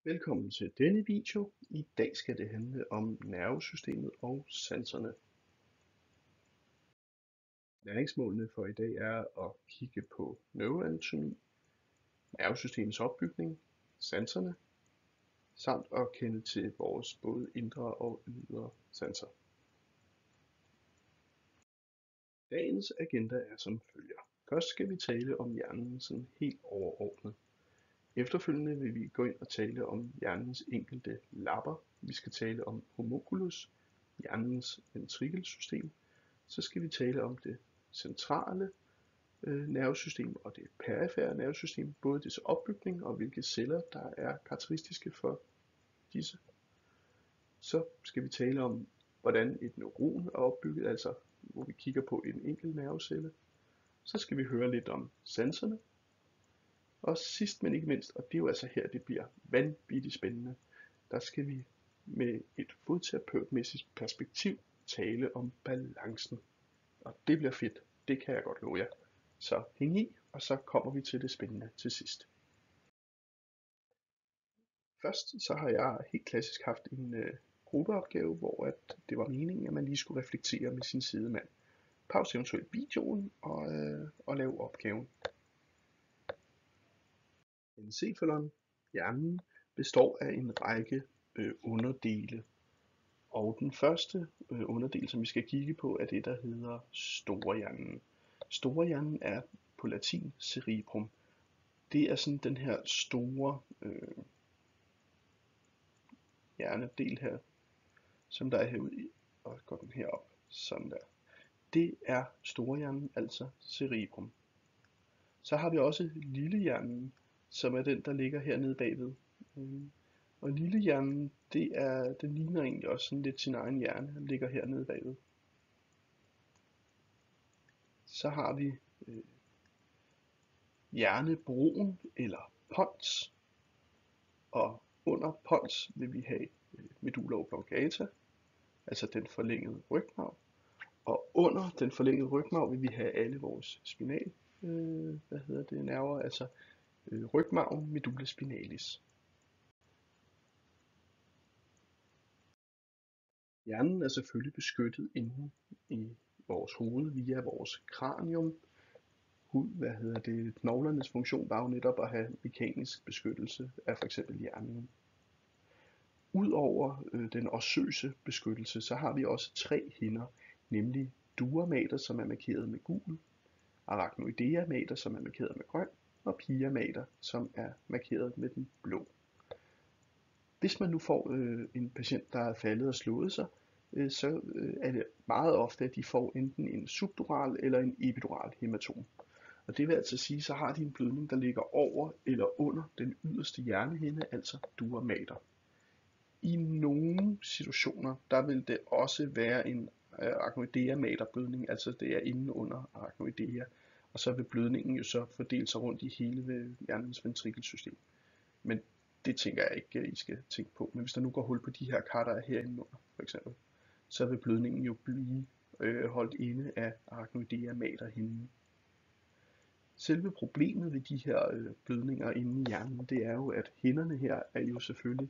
Velkommen til denne video. I dag skal det handle om nervesystemet og sanserne. Læringsmålene for i dag er at kigge på neuroanatomi, nervesystemets opbygning, sanserne, samt at kende til vores både indre og ydre sanser. Dagens agenda er som følger. Først skal vi tale om hjernen sådan helt overordnet. Efterfølgende vil vi gå ind og tale om hjernens enkelte lapper. Vi skal tale om homunculus, hjernens ventrikelsystem. Så skal vi tale om det centrale nervesystem og det perifære nervesystem, både dets opbygning og hvilke celler, der er karakteristiske for disse. Så skal vi tale om, hvordan et neuron er opbygget, altså hvor vi kigger på en enkelt nervecelle. Så skal vi høre lidt om sanserne. Og sidst men ikke mindst, og det er jo altså her, det bliver vanvittigt spændende, der skal vi med et fodterapeutmæssigt perspektiv tale om balancen. Og det bliver fedt, det kan jeg godt love jer. Så hæng i, og så kommer vi til det spændende til sidst. Først så har jeg helt klassisk haft en gruppeopgave, hvor at det var meningen, at man lige skulle reflektere med sin sidemand. Pause eventuelt videoen og lave opgaven. Encefalon, hjernen, består af en række underdele. Og den første underdel, som vi skal kigge på, er det, der hedder storehjernen. Storehjernen er på latin cerebrum. Det er sådan den her store hjernedel her, som der er herude i, og går den herop, sådan der. Det er storehjernen, altså cerebrum. Så har vi også lillehjernen, som er den, der ligger hernede bagved. Og lillehjernen, den ligner egentlig også sådan lidt sin egen hjerne, den ligger hernede bagved. Så har vi hjernebroen eller pons, og under pons vil vi have medulla oblongata, altså den forlængede rygmarv, og under den forlængede rygmarv vil vi have alle vores spinal, nerver, altså rygmarven, medulla spinalis. Hjernen er selvfølgelig beskyttet inde i vores hoved via vores kranium. Knoglernes funktion var jo netop at have mekanisk beskyttelse af f.eks. hjernen. Udover den ossøse beskyttelse, så har vi også 3 hinder, nemlig dura mater, som er markeret med gul, arachnoidea mater, som er markeret med grøn, og pia mater, som er markeret med den blå. Hvis man nu får en patient, der er faldet og slået sig, så er det meget ofte, at de får enten en subdural eller en epidural hematom. Og det vil altså sige, så har de en blødning, der ligger over eller under den yderste hjernehinde, altså dura mater. I nogle situationer, der vil det også være en arachnoidea mater blødning, altså det er inde under arachnoidea, og så vil blødningen jo så fordele sig rundt i hele hjernens ventrikelsystem. Men det tænker jeg ikke, I skal tænke på. Men hvis der nu går hul på de her kar, der er herinde under, for eksempel, så vil blødningen jo blive holdt inde af arachnoidea mater hinden. Selve problemet ved de her blødninger inde i hjernen, det er jo, at hinderne her er jo selvfølgelig,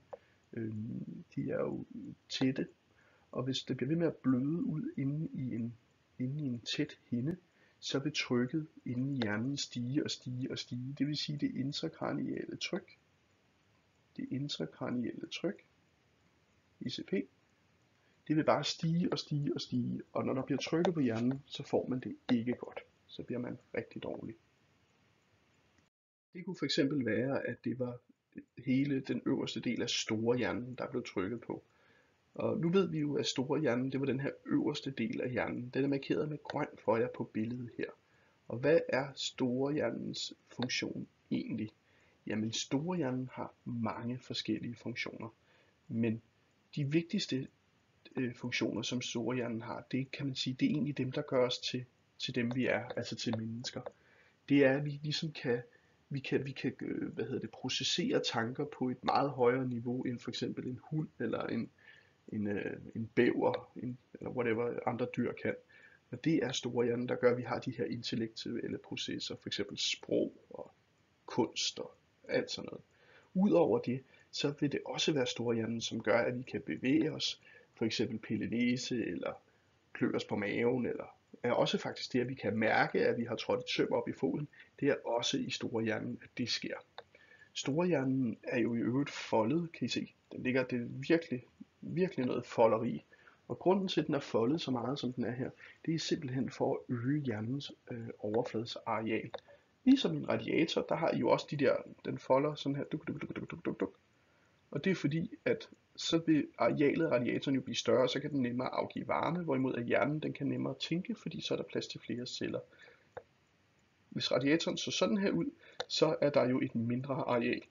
de er jo tætte, og hvis det bliver ved med at bløde ud inde i en tæt hinde, så vil trykket inde i hjernen stige og stige og stige. Det vil sige det intrakranielle tryk. Det intrakranielle tryk, ICP, det vil bare stige og stige og stige, og når der bliver trykket på hjernen, så får man det ikke godt. Så bliver man rigtig dårlig. Det kunne fx være, at det var hele den øverste del af storehjernen, der blev trykket på. Og nu ved vi jo, at storehjernen, det var den her øverste del af hjernen. Den er markeret med grøn for jer på billedet her. Og hvad er storehjernens funktion egentlig? Jamen storehjernen har mange forskellige funktioner. Men de vigtigste funktioner, som storehjernen har, det kan man sige, det er egentlig dem, der gør os til dem vi er, altså til mennesker. Det er, at vi ligesom kan processere tanker på et meget højere niveau end for eksempel en hund eller en bæver, eller whatever andre dyr kan. Og det er storehjernen, der gør, at vi har de her intellektuelle processer, for eksempel sprog og kunst og alt sådan noget. Udover det, så vil det også være storhjernen, som gør, at vi kan bevæge os, for eksempel pille næse, eller klø os på maven, eller er også faktisk det, at vi kan mærke, at vi har trådt et søm op i foden. Det er også i storhjernen, at det sker. Storhjernen er jo i øvrigt foldet, kan I se. Den ligger, det er virkelig noget folderi. Og grunden til, at den er foldet så meget, som den er her, det er simpelthen for at øge hjernens overfladesareal. Ligesom en radiator, der har I jo også den folder sådan her, duk, duk, duk, duk, duk, duk, duk. Og det er fordi, at så vil arealet af radiatoren jo blive større, så kan den nemmere afgive varme, hvorimod at hjernen den kan nemmere tænke, fordi så er der plads til flere celler. Hvis radiatoren så sådan her ud, så er der jo et mindre areal.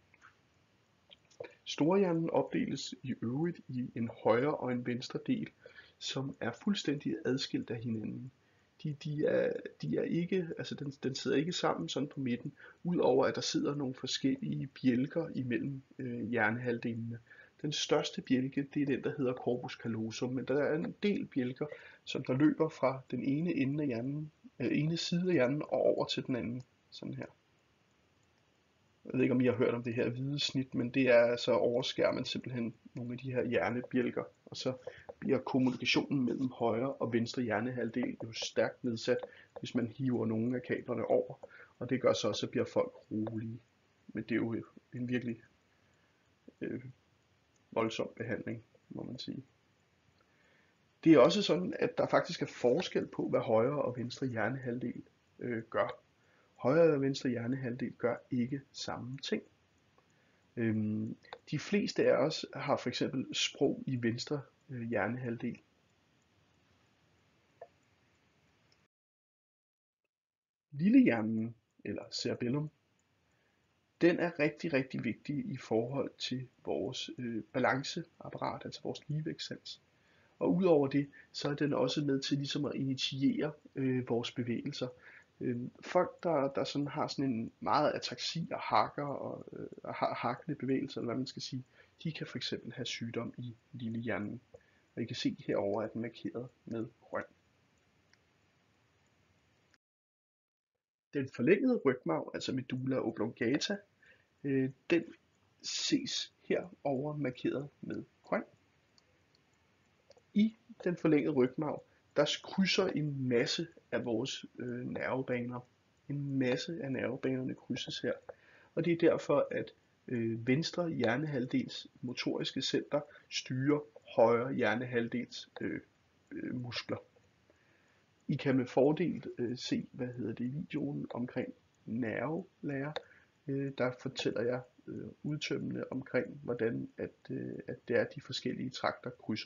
Storhjernen opdeles i øvrigt i en højre og en venstre del, som er fuldstændig adskilt af hinanden. De er ikke, altså den sidder ikke sammen sådan på midten, udover at der sidder nogle forskellige bjælker imellem hjernehalvdelene. Den største bjælke, det er den, der hedder corpus callosum, men der er en del bjælker, som der løber fra den ene ende af hjernen, ene side af hjernen og over til den anden, sådan her. Jeg ved ikke, om I har hørt om det her hvide snit, men det er altså overskærer man simpelthen nogle af de her hjernebjælker, og så bliver kommunikationen mellem højre og venstre hjernehalvdel jo stærkt nedsat, hvis man hiver nogle af kablerne over, og det gør så også, at bliver folk rolige. Men det er jo en virkelig voldsom behandling, må man sige. Det er også sådan, at der faktisk er forskel på, hvad højre og venstre hjernehalvdel gør. Højre og venstre hjernehalvdel gør ikke samme ting. De fleste af os har for eksempel sprog i venstre hjernehalvdel. Lillehjernen, eller cerebellum, den er rigtig vigtig i forhold til vores balanceapparat, altså vores ligevægtssans. Og udover det, så er den også med til ligesom at initiere vores bevægelser. Folk, der sådan har sådan en meget ataksi og hakker og har hakkende bevægelser, eller hvad man skal sige, de kan for eksempel have sygdom i lillehjernen. Og I kan se herover at den er markeret med grøn. Den forlængede rygmarv, altså medulla oblongata, den ses herover markeret med grøn. I den forlængede rygmarv, der krydser en masse af vores nervebaner. En masse af nervebanerne krydses her. Og det er derfor, at venstre hjernehalvdels motoriske center styrer højre hjernehalvdels muskler. I kan med fordel se, videoen omkring nervelære. Der fortæller jeg udtømmende omkring, hvordan at det er, de forskellige trakter krydser.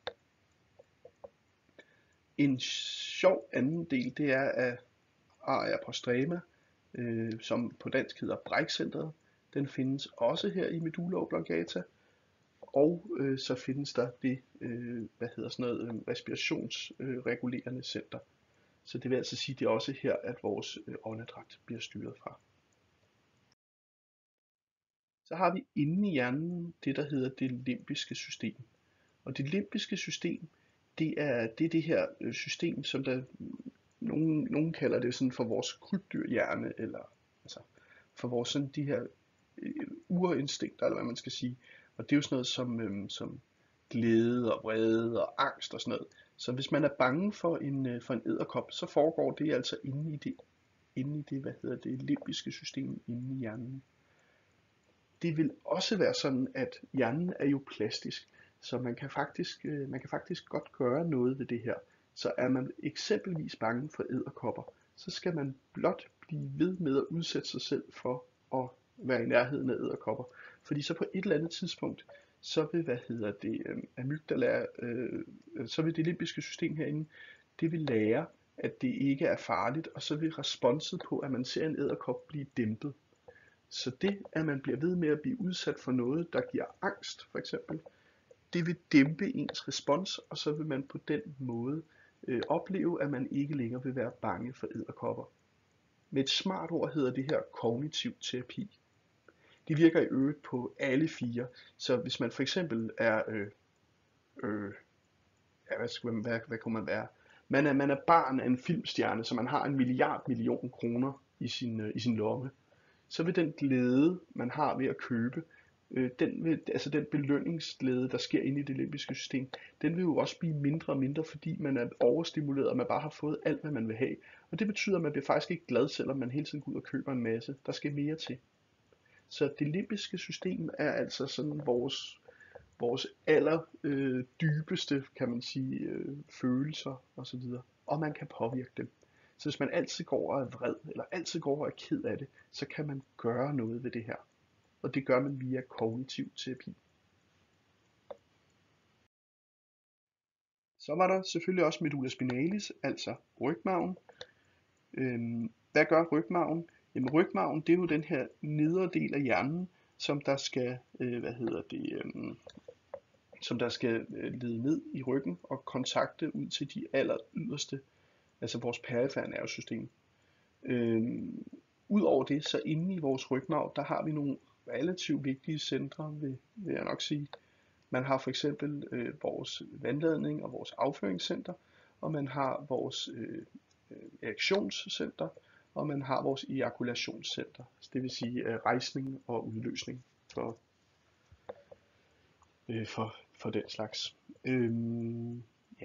En sjov anden del, det er af aria postrema, som på dansk hedder brækcentret. Den findes også her i medulla oblongata. Og så findes der det, respirationsregulerende center. Så det vil altså sige, det er også her, at vores åndedræt bliver styret fra. Så har vi inde i hjernen det, der hedder det limbiske system. Og det limbiske system, det er det her system, som der nogen kalder det sådan for vores krybdyrhjerne, eller altså for vores sådan de her urinstinkter, eller hvad man skal sige. Og det er jo sådan noget som glæde og vrede og angst og sådan noget. Så hvis man er bange for en edderkop, så foregår det altså inde i det limbiske system inde i hjernen. Det vil også være sådan, at hjernen er jo plastisk, så man kan faktisk godt gøre noget ved det her. Så er man eksempelvis bange for edderkopper, så skal man blot blive ved med at udsætte sig selv for at være i nærheden af edderkopper. Fordi så på et eller andet tidspunkt, så vil amygdala, så vil det limbiske system herinde, det vil lære, at det ikke er farligt, og så vil responset på, at man ser en edderkop, blive dæmpet. Så det, at man bliver ved med at blive udsat for noget, der giver angst, for eksempel, det vil dæmpe ens respons, og så vil man på den måde opleve, at man ikke længere vil være bange for edderkopper. Med et smart ord hedder det her kognitiv terapi. Det virker i øvrigt på alle fire, så hvis man for eksempel er, hvad kunne man være? Man er barn af en filmstjerne, så man har 1 milliard kroner i sin lomme. så vil den glæde, man har ved at købe, den belønningsglæde, der sker inde i det limbiske system, den vil jo også blive mindre og mindre, fordi man er overstimuleret, og man bare har fået alt, hvad man vil have. Og det betyder, at man bliver faktisk ikke glad, selvom man hele tiden går ud og køber en masse. Der skal mere til. Så det limbiske system er altså sådan vores aller dybeste, kan man sige, følelser osv. Og man kan påvirke dem. Så hvis man altid går og er vred, eller altid går og er ked af det, så kan man gøre noget ved det her. Og det gør man via kognitiv terapi. Så var der selvfølgelig også medulla spinalis, altså rygmarven. Hvad gør rygmarven? Jamen rygmarven, det er jo den her nedre del af hjernen, som der skal, som der skal lede ned i ryggen og kontakte ud til de aller yderste, altså vores perifere nervesystem. Udover det, så inde i vores rygmarv, der har vi nogle relativt vigtige centre, vil jeg nok sige. Man har for eksempel vores vandladning og vores afføringscenter, og man har vores erektionscenter, og man har vores ejakulationscenter, det vil sige rejsning og udløsning for den slags. Ja.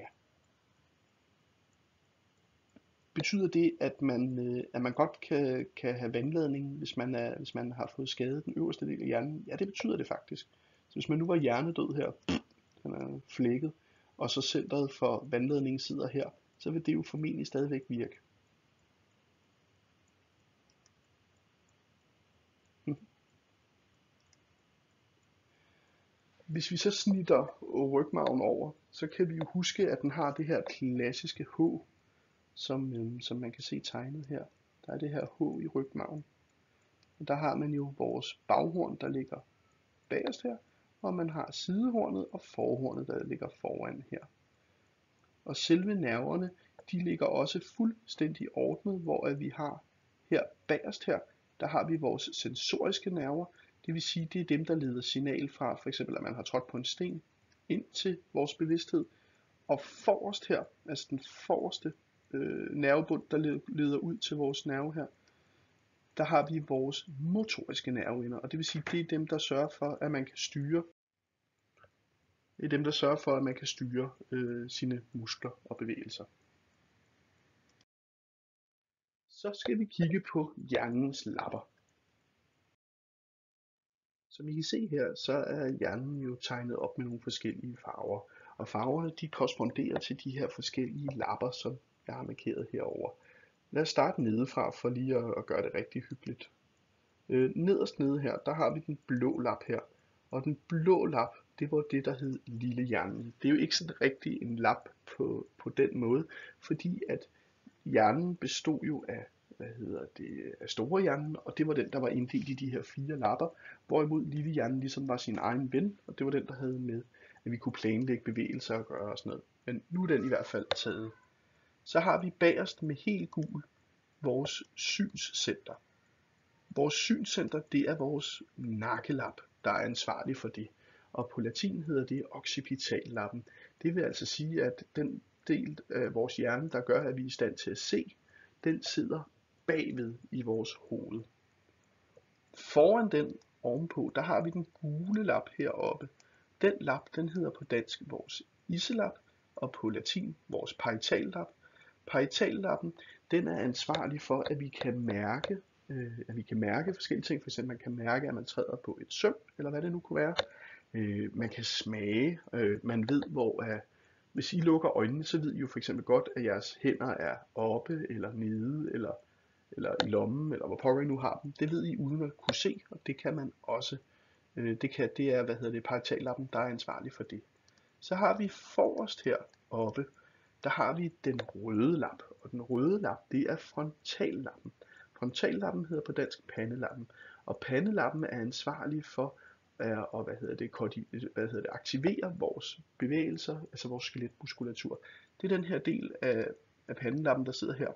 Betyder det, at man godt kan have vandladning, hvis man har fået skadet den øverste del af hjernen? Ja, det betyder det faktisk. Så hvis man nu var hjernedød her, den er flækket, og så centret for vandladningen sidder her, så vil det jo formentlig stadigvæk virke. Hvis vi så snitter rygmarven over, så kan vi jo huske, at den har det her klassiske H, som man kan se tegnet her. Der er det her H i rygmarven. Og der har man jo vores baghorn, der ligger bagerst her, og man har sidehornet og forhornet, der ligger foran her. Og selve nerverne, de ligger også fuldstændig ordnet, hvor vi har her bagerst her, der har vi vores sensoriske nerver. Det vil sige, det er dem, der leder signal fra, for eksempel at man har trådt på en sten, ind til vores bevidsthed. Og forrest her, altså den forreste nervebund, der leder ud til vores nerve her, der har vi vores motoriske nerveender. Og det vil sige, det er dem, der sørger for, at man kan styre. Det er dem, der sørger for, at man kan styre sine muskler og bevægelser. Så skal vi kigge på hjernens lapper. Som I kan se her, så er hjernen jo tegnet op med nogle forskellige farver. Og farverne, de korresponderer til de her forskellige lapper, som jeg har markeret herover. Lad os starte nedefra for lige at gøre det rigtig hyggeligt. Nederst nede her, der har vi den blå lap her. Og den blå lap, det var det, der hed lille hjernen. Det er jo ikke sådan rigtig en lap på den måde, fordi at hjernen bestod jo af af store hjernen, og det var den, der var inddelt i de her 4 lapper, hvorimod lille hjernen ligesom var sin egen ven, og det var den, der havde med, at vi kunne planlægge bevægelser og gøre og sådan noget. Men nu er den i hvert fald taget. Så har vi bagerst med helt gul vores synscenter. Vores synscenter, det er vores nakkelap, der er ansvarlig for det. Og på latin hedder det occipitallappen. Det vil altså sige, at den del af vores hjerne, der gør, at vi er i stand til at se, den sidder bagved i vores hoved. Foran den ovenpå, der har vi den gule lap heroppe. Den lap, den hedder på dansk vores iselap, og på latin vores parietallap. Parietallappen, den er ansvarlig for, at vi kan mærke forskellige ting. For eksempel man kan mærke, at man træder på et søm, eller hvad det nu kunne være. Man kan smage, man ved hvis I lukker øjnene, så ved I jo for eksempel godt, at jeres hænder er oppe, eller nede, eller i lommen, eller hvor pokker I nu har dem. Det ved I uden at kunne se, og det kan man også. Det er, parietallappen, der er ansvarlig for det. Så har vi forrest her oppe, der har vi den røde lap, og den røde lap, det er frontallappen. Frontallappen hedder på dansk pandelappen, og pandelappen er ansvarlig for at aktivere vores bevægelser, altså vores skeletmuskulatur. Det er den her del af pandelappen, der sidder her.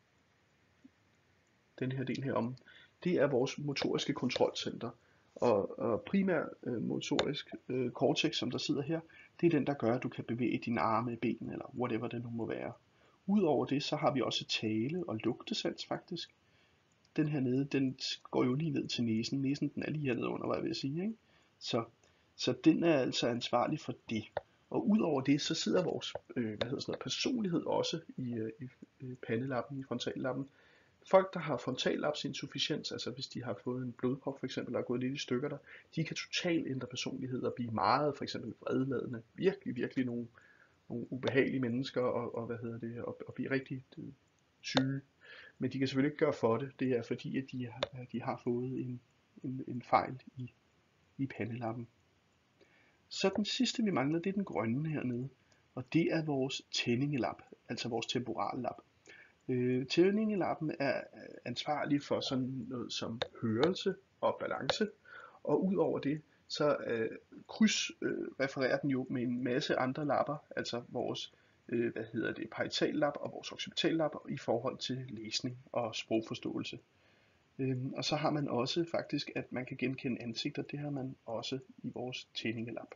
Den her del herom. Det er vores motoriske kontrolcenter. Og primær motorisk cortex, som der sidder her, det er den, der gør, at du kan bevæge dine arme, ben eller whatever det nu må være. Udover det, så har vi også tale- og lugtesans faktisk. den her nede, den går jo lige ned til næsen. Næsen, den er lige hernede under, hvad jeg vil sige, ikke? Så den er altså ansvarlig for det. Og udover det, så sidder vores personlighed også i pandelappen, i frontallappen. Folk, der har frontallapsinsufficiens, altså hvis de har fået en blodprop for eksempel, og er gået lidt i stykker der, de kan totalt ændre personlighed og blive meget for eksempel vredladende. Virkelig nogle ubehagelige mennesker og blive rigtig syge. Men de kan selvfølgelig ikke gøre for det. Det er fordi, at de har fået en fejl i pandelappen. Så den sidste vi mangler, det er den grønne hernede. Og det er vores tændingelap, altså vores temporallap. Tændingelappen er ansvarlig for sådan noget som hørelse og balance. Og ud over det, så refererer den jo med en masse andre lapper, altså vores parietallap og vores occipitallap i forhold til læsning og sprogforståelse. Og så har man også faktisk, at man kan genkende ansigter. Det har man også i vores tændingelap.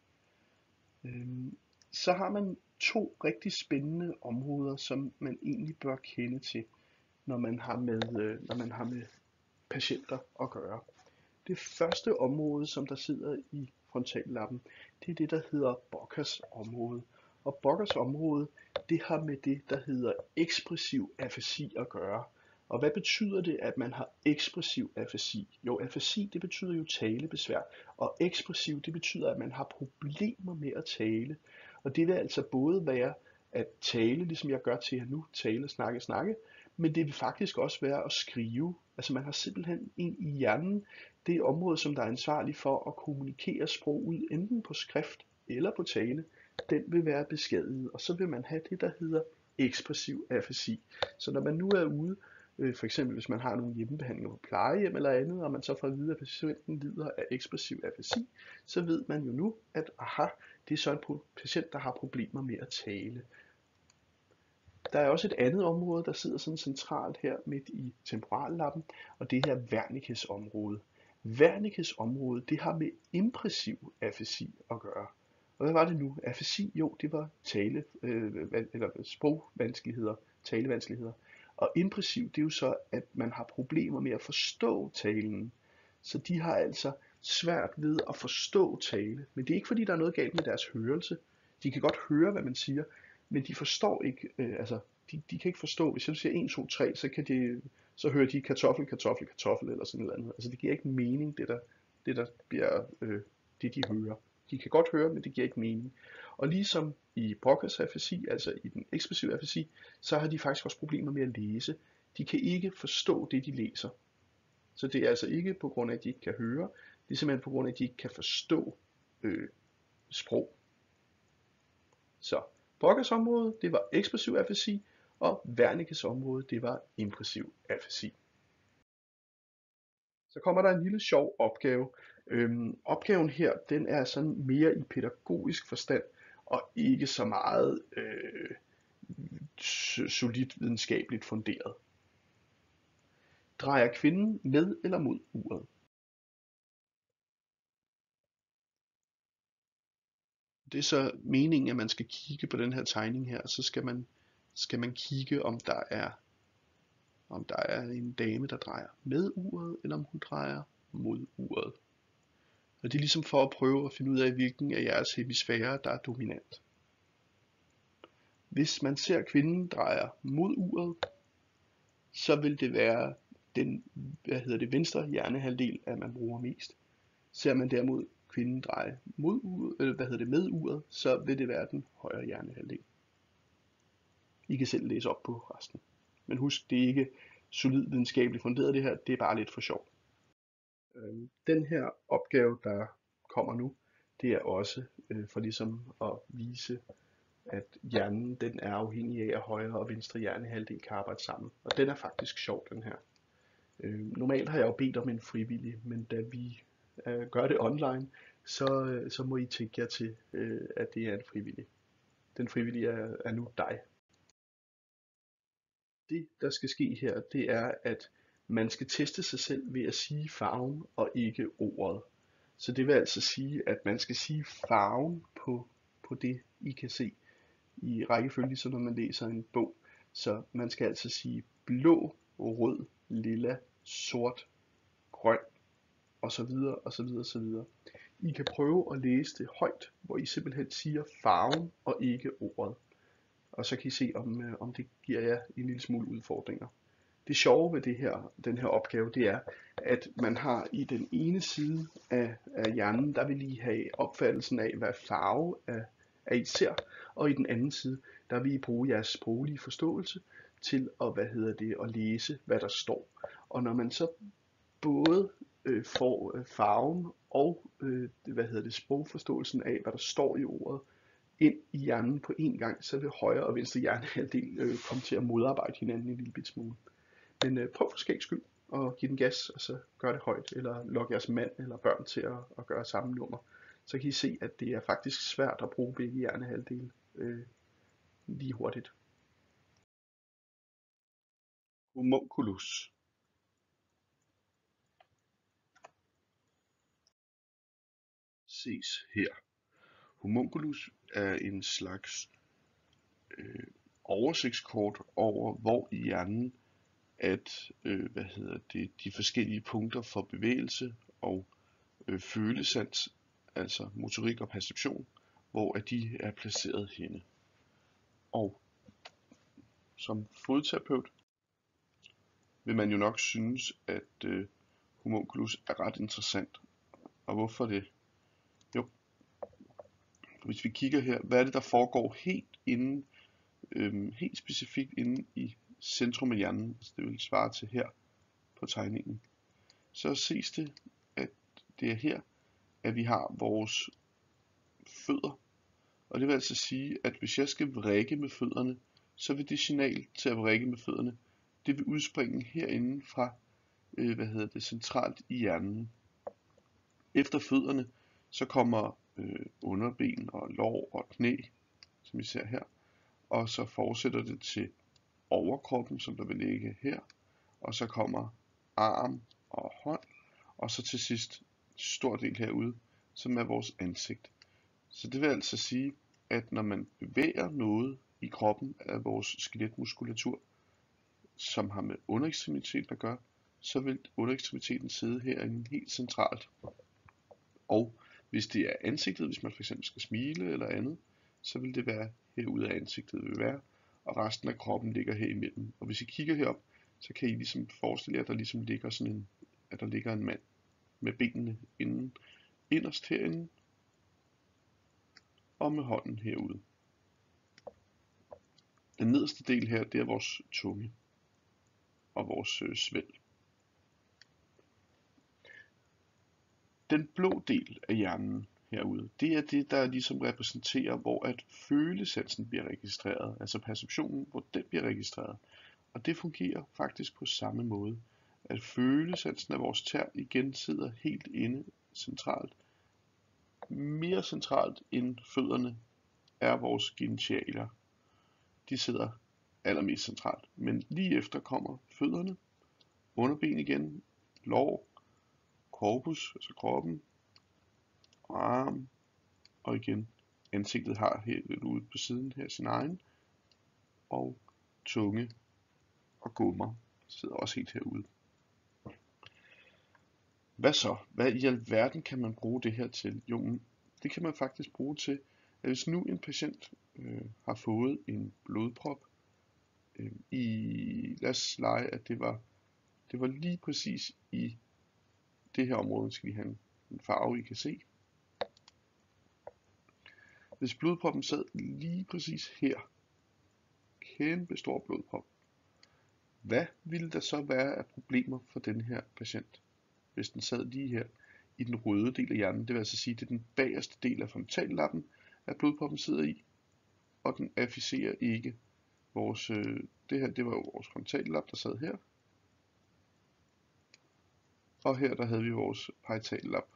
Så har man to rigtig spændende områder, som man egentlig bør kende til, når man har med patienter at gøre. Det første område, som der sidder i frontallappen, det er det, der hedder Broca's område. Og Broca's område, det har med det, der hedder ekspressiv afasi at gøre. Og hvad betyder det, at man har ekspressiv afasi? Jo, afasi, det betyder jo talebesvær, og ekspressiv, det betyder, at man har problemer med at tale. Og det vil altså både være at tale, ligesom jeg gør til jer nu, tale, snakke, men det vil faktisk også være at skrive. Altså man har simpelthen ind i hjernen det område, som der er ansvarlig for at kommunikere sprog ud, enten på skrift eller på tale, den vil være beskadiget, og så vil man have det, der hedder ekspressiv afasi. Så når man nu er ude, for eksempel hvis man har nogle hjemmebehandlinger på plejehjem eller andet, og man så får at vide, at patienten lider af ekspressiv afasi, så ved man jo nu, at det er så en patient, der har problemer med at tale. Der er også et andet område, der sidder sådan centralt her midt i temporallappen, og det her Wernicke's område. Wernicke's område, det har med impressiv afasi at gøre. Og hvad var det nu? Afasi, jo, det var sprogvanskeligheder, talevanskeligheder. Og impressiv, det er jo så, at man har problemer med at forstå talen. Så de har altså svært ved at forstå tale. Men det er ikke fordi, der er noget galt med deres hørelse. De kan godt høre, hvad man siger, men de forstår ikke, de kan ikke forstå, hvis jeg siger 1, 2, 3, så hører de kartoffel eller sådan noget andet. Altså det giver ikke mening, det der bliver, det de hører. De kan godt høre, men det giver ikke mening. Og ligesom i Broca's afasi, altså i den ekspressive afasi, så har de faktisk også problemer med at læse. De kan ikke forstå det, de læser. Så det er altså ikke på grund af, at de ikke kan høre, det er simpelthen på grund af, at de ikke kan forstå sprog. Så Broca's område, det var ekspressiv afasi, og Wernicke's område, det var impressiv afasi. Så kommer der en lille sjov opgave. Opgaven her, den er sådan mere i pædagogisk forstand, og ikke så meget solidt videnskabeligt funderet. Drejer kvinden med eller mod uret? Det er så meningen, at man skal kigge på den her tegning her, og så skal man kigge, om der er en dame, der drejer med uret, eller om hun drejer mod uret. Og det er ligesom for at prøve at finde ud af, hvilken af jeres hemisfærer, der er dominant. Hvis man ser kvinden drejer mod uret, så vil det være den venstre hjernehalvdel, at man bruger mest. Ser man derimod kvinden dreje mod uret, med uret, så vil det være den højre hjernehalvdel. I kan selv læse op på resten. Men husk, det er ikke solid videnskabeligt funderet det her, det er bare lidt for sjov. Den her opgave, der kommer nu, det er også for ligesom at vise, at hjernen den er afhængig af, at højre og venstre hjernehalvdel kan arbejde sammen. Og den er faktisk sjov, den her. Normalt har jeg jo bedt om en frivillig, men da vi gør det online, så må I tænke jer til, at det er en frivillig. Den frivillige er nu dig. Det, der skal ske her, det er, at man skal teste sig selv ved at sige farven og ikke ordet. Så det vil altså sige, at man skal sige farven på det, I kan se i rækkefølge, ligesom når man læser en bog. Så man skal altså sige blå, rød, lilla, sort, grøn, og så videre, og så videre, og så videre. I kan prøve at læse det højt, hvor I simpelthen siger farven og ikke ordet. Og så kan I se, om det giver jer en lille smule udfordringer. Det sjove ved den her opgave, det er, at man har i den ene side af hjernen, der vil I have opfattelsen af, hvad farve er I ser, og i den anden side, der vil I bruge jeres sproglige forståelse til at læse, hvad der står. Og når man så både får farven og sprogforståelsen af, hvad der står i ordet, ind i hjernen på en gang, så vil højre og venstre hjernehalvdel komme til at modarbejde hinanden en lille bit smule. Men prøv for skægs skyld og give den gas, og så gør det højt, eller lok jeres mand eller børn til at gøre samme nummer. Så kan I se, at det er faktisk svært at bruge begge hjernehalvdele lige hurtigt. Homunculus. Ses her. Homunculus er en slags oversigtskort over, hvor i hjernen at de forskellige punkter for bevægelse og følesans, altså motorik og perception, hvor at de er placeret henne. Og som fodterapeut vil man jo nok synes, at homunculus er ret interessant. Og hvorfor det? Jo, hvis vi kigger her, hvad er det der foregår helt specifikt inde i centrum af hjernen, altså det vil svare til her på tegningen, så ses det, at det er her, at vi har vores fødder. Og det vil altså sige, at hvis jeg skal vrikke med fødderne, så vil det signal til at vrikke med fødderne, det vil udspringe herinde fra, centralt i hjernen. Efter fødderne, så kommer underben og lår og knæ, som vi ser her, og så fortsætter det til overkroppen, som der vil ligge her, og så kommer arm og hånd, og så til sidst stor del herude, som er vores ansigt. Så det vil altså sige, at når man bevæger noget i kroppen af vores skeletmuskulatur, som har med underekstremiteten at gøre, så vil underekstremiteten sidde herinde helt centralt. Og hvis det er ansigtet, hvis man fx skal smile eller andet, så vil det være herude af ansigtet vil være, og resten af kroppen ligger her imellem. Og hvis I kigger herop, så kan I ligesom forestille jer, at der ligesom ligger at der ligger en mand med benene inderst herinde, og med hånden herude. Den nederste del her, det er vores tunge og vores svælg. Den blå del af hjernen herude, det er det, der ligesom repræsenterer, hvor at følesansen bliver registreret, altså perceptionen, hvor den bliver registreret. Og det fungerer faktisk på samme måde, at følesansen af vores tær igen sidder helt inde centralt. Mere centralt end fødderne er vores genitalier. De sidder allermest centralt, men lige efter kommer fødderne, underben igen, lår, korpus, altså kroppen, arm, og igen ansigtet har helt ude på siden her sin egen, og tunge og gummer sidder også helt herude. Hvad så? Hvad i alverden kan man bruge det her til? Jo, det kan man faktisk bruge til, at hvis nu en patient har fået en blodprop, lad os lege, at det var lige præcis i det her område, skal vi have en farve, I kan se. Hvis blodproppen sad lige præcis her, kæmpe stor blodprop, hvad ville der så være af problemer for den her patient, hvis den sad lige her i den røde del af hjernen? Det vil altså sige, at det er den bagerste del af frontallappen, at blodproppen sidder i, og den afficerer ikke vores, det her, det var jo vores frontallap, der sad her, og her der havde vi vores paritallap.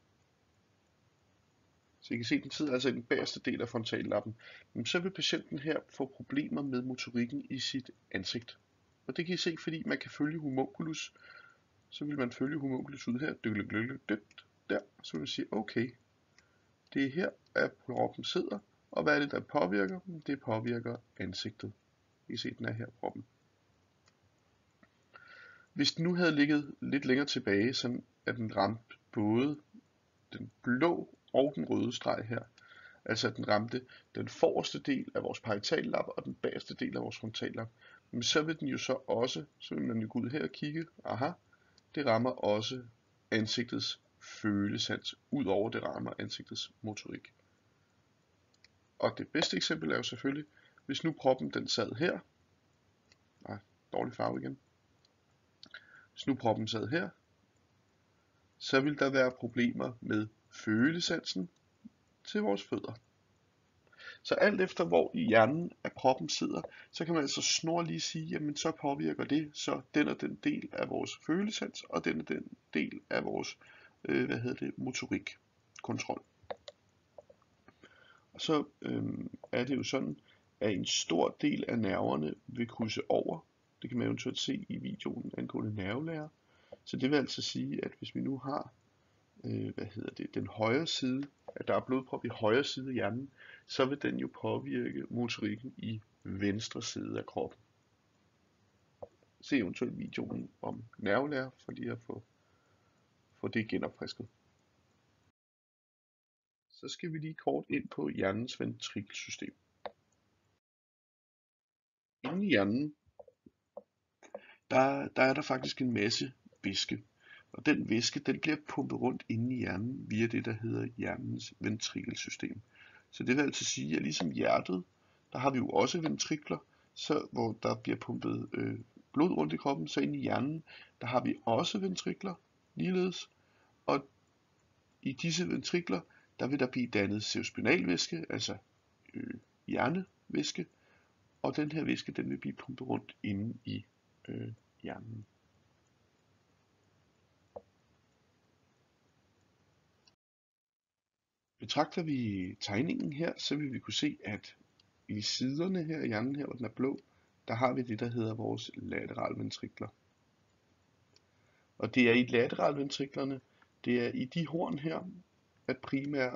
Så I kan se, at den sidder altså i den bagerste del af frontallappen. Men så vil patienten her få problemer med motorikken i sit ansigt. Og det kan I se, fordi man kan følge homunculus. Så vil man følge homunculus ud her, der, og så vil man sige, okay, det er her, at proppen sidder, og hvad er det, der påvirker? Det påvirker ansigtet. I kan se, den er her, proppen. Hvis den nu havde ligget lidt længere tilbage, sådan at den ramte både den blå og den røde streg her, altså at den ramte den forreste del af vores paritallap og den bagerste del af vores frontallap, men så vil den jo så vil man jo gå ud her og kigge, aha, det rammer også ansigtets følesans, ud over det rammer ansigtets motorik. Og det bedste eksempel er jo selvfølgelig, hvis nu proppen den sad her, dårlig farve igen, hvis nu proppen sad her, så vil der være problemer med følesansen til vores fødder. Så alt efter hvor i hjernen af proppen sidder, så kan man altså snorlige sige, jamen så påvirker det så den og den del af vores følesans, og den og den del af vores motorikkontrol. Og så er det jo sådan, at en stor del af nerverne vil krydse over. Det kan man eventuelt se i videoen angående nervelære. Så det vil altså sige, at hvis vi nu har den højre side, at der er blodprop i højre side af hjernen, så vil den jo påvirke motorikken i venstre side af kroppen. Se eventuelt videoen om nervelære, for lige at få det genopfrisket. Så skal vi lige kort ind på hjernens ventrikelsystem. Inde i hjernen, der er der faktisk en masse væske. Og den væske, den bliver pumpet rundt inde i hjernen via det, der hedder hjernens ventrikelsystem. Så det vil altså sige, at ligesom hjertet, der har vi jo også ventrikler, så hvor der bliver pumpet blod rundt i kroppen, så inde i hjernen, der har vi også ventrikler ligeledes. Og i disse ventrikler, der vil der blive dannet cerebrospinalvæske, altså hjernevæske, og den her væske, den vil blive pumpet rundt inde i hjernen. Betragter vi tegningen her, så vil vi kunne se, at i siderne her af hjernen, her hvor den er blå, der har vi det, der hedder vores lateralventrikler. Og det er i lateralventriklerne, det er i de horn her, at primær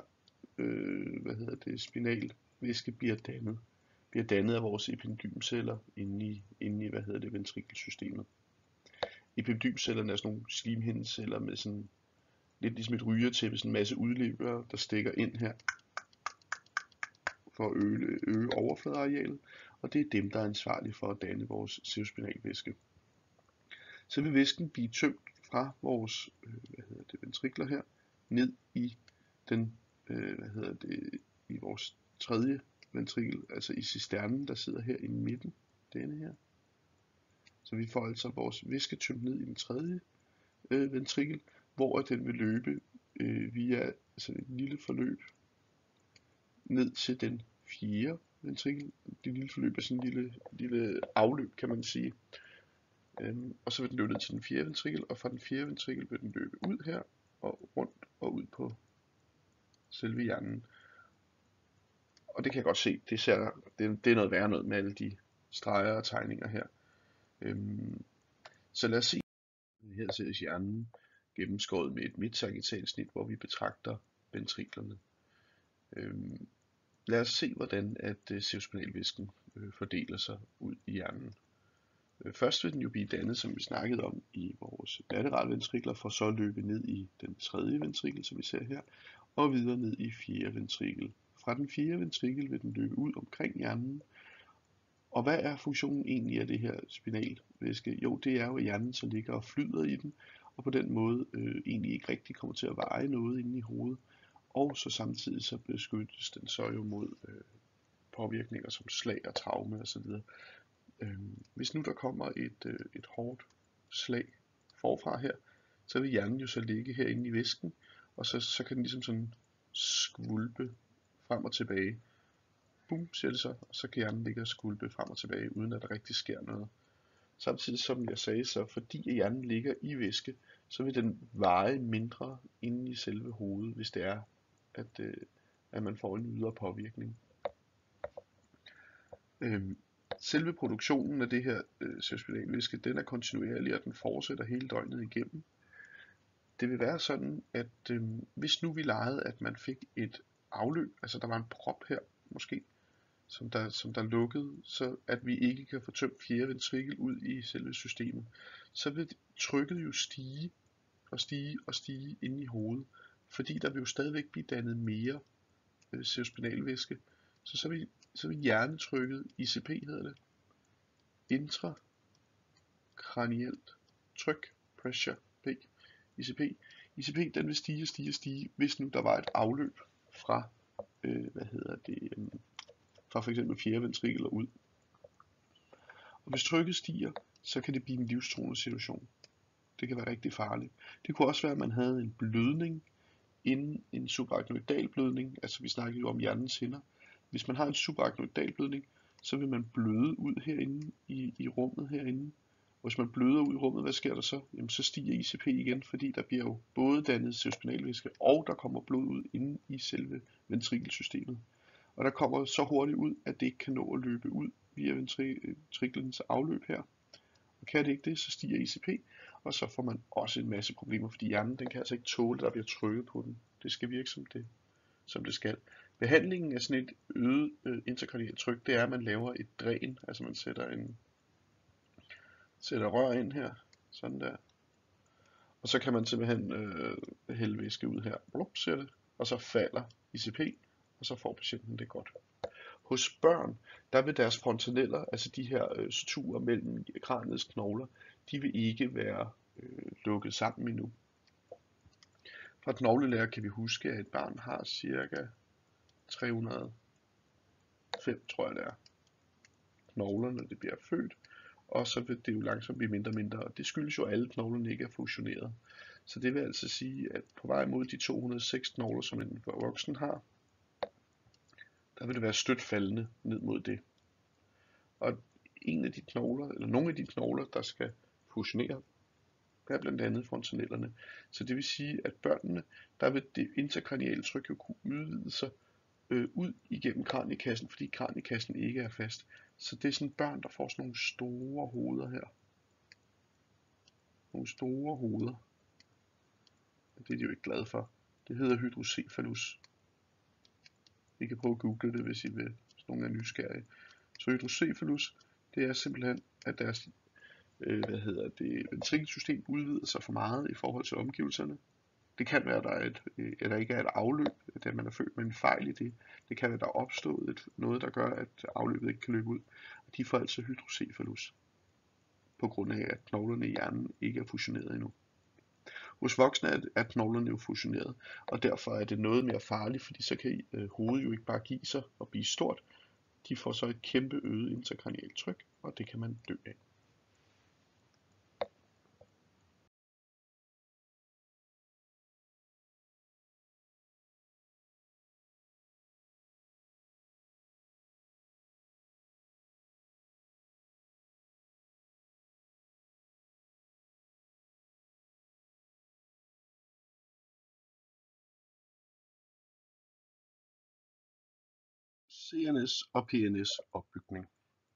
spinalvæske bliver dannet af vores epidymceller inde i ventrikelsystemet. Epidymcellerne er sådan nogle slimhindeceller med sådan lidt ligesom et rygertæppe, sådan en masse udløbere, der stikker ind her for at øge overfladearealet, og det er dem, der er ansvarlige for at danne vores cerebrospinalvæske. Så vil væsken blive tømt fra vores ventrikler her ned i den i vores tredje ventrikel, altså i cisternen, der sidder her i midten, denne her. Så vi får altså vores væske tømt ned i den tredje ventrikel, hvor den vil løbe via sådan et lille forløb ned til den fjerde ventrikel. Det lille forløb er sådan en lille afløb, kan man sige. Og så vil den løbe ned til den fjerde ventrikel, og fra den fjerde ventrikel vil den løbe ud her, og rundt og ud på selve hjernen. Og det kan jeg godt se, det er noget værre noget med alle de streger og tegninger her. Så lad os se, her ses hjernen gennemskåret med et midtsagittalsnit, hvor vi betragter ventriklerne. Lad os se, hvordan at cerebrospinalvæsken fordeler sig ud i hjernen. Først vil den jo blive dannet, som vi snakkede om, i vores lateralventrikler, for så at løbe ned i den tredje ventrikel, som vi ser her, og videre ned i fjerde ventrikel. Fra den fjerde ventrikel vil den løbe ud omkring hjernen. Og hvad er funktionen egentlig af det her spinalvæske? Jo, det er jo, at hjernen så ligger og flyder i den, og på den måde egentlig ikke rigtig kommer til at veje noget inde i hovedet. Og så samtidig så beskyttes den så jo mod påvirkninger som slag og traume osv. Hvis nu der kommer et hårdt slag forfra her, så vil hjernen jo så ligge herinde i væsken, og så kan den ligesom sådan skvulpe frem og tilbage. Bum, siger det så, og så kan hjernen ligge og skvulpe frem og tilbage, uden at der rigtig sker noget. Samtidig som jeg sagde, så fordi hjernen ligger i væske, så vil den veje mindre inde i selve hovedet, hvis det er, at man får en ydre påvirkning. Selve produktionen af det her cerebrospinalvæske, den er kontinuerlig, og den fortsætter hele døgnet igennem. Det vil være sådan, at hvis nu vi legede, at man fik et afløb, altså der var en prop her måske, som der lukkede, så at vi ikke kan få tømt fjerde ventrikel ud i selve systemet, så vil trykket jo stige og stige og stige inde i hovedet, fordi der vil jo stadigvæk blive dannet mere cerebrospinalvæske. Så vil hjernetrykket, ICP hedder det, intrakranielt tryk, pressure, P, ICP. ICP den vil stige og stige og stige, hvis nu der var et afløb fra, fra for eksempel fjerde ventrikel og ud. Og hvis trykket stiger, så kan det blive en livstruende situation. Det kan være rigtig farligt. Det kunne også være, at man havde en blødning inden en subarachnoidal blødning, altså vi snakker jo om hjernens hinder. Hvis man har en subarachnoidal blødning, så vil man bløde ud herinde i rummet herinde. Og hvis man bløder ud i rummet, hvad sker der så? Jamen så stiger ICP igen, fordi der bliver jo både dannet cerebrospinalvæske, og der kommer blod ud inde i selve ventrikelsystemet. Og der kommer så hurtigt ud, at det ikke kan nå at løbe ud via ventriklens afløb her. Og kan det ikke det, så stiger ICP, og så får man også en masse problemer, fordi hjernen den kan altså ikke tåle, at der bliver trykket på den. Det skal virke som det skal. Behandlingen af sådan et øget intrakranielt tryk, det er, at man laver et dræn, altså man sætter rør ind her, sådan der. Og så kan man simpelthen hælde væske ud her, blup, ser det, og så falder ICP, og så får patienten det godt. Hos børn, der vil deres fontaneller, altså de her suturer mellem kraniets knogler, de vil ikke være lukket sammen endnu. Fra knoglelære kan vi huske, at et barn har cirka 305, tror jeg det er, knogler, når det bliver født, og så vil det jo langsomt blive mindre og mindre, og det skyldes jo, at alle knoglerne ikke er fusioneret. Så det vil altså sige, at på vej mod de 206 knogler, som en voksen har, der vil det være stødt faldende ned mod det. Og nogle af de knogler, der skal fusionere, er blandt andet fontanellerne. Så det vil sige, at børnene, der vil det intrakraniale tryk jo kunne udvide sig ud igennem kraniekassen, fordi kraniekassen ikke er fast. Så det er sådan børn, der får sådan nogle store hoveder her. Nogle store hoveder. Det er de jo ikke glade for. Det hedder hydrocephalus. I kan prøve at google det, hvis I vil. Hvis nogen er nysgerrige. Så hydrocephalus, det er simpelthen, at deres ventrikelsystem udvider sig for meget i forhold til omgivelserne. Det kan være, at der ikke er et afløb, da man er født med en fejl i det. Det kan være, at der er opstået noget, der gør, at afløbet ikke kan løbe ud. Og de får altså hydrocephalus, på grund af, at knoglerne i hjernen ikke er fusioneret endnu. Hos voksne er knoglerne jo fusioneret, og derfor er det noget mere farligt, fordi så kan hovedet jo ikke bare give sig og blive stort. De får så et kæmpe øget intrakranielt tryk, og det kan man dø af. CNS og PNS opbygning.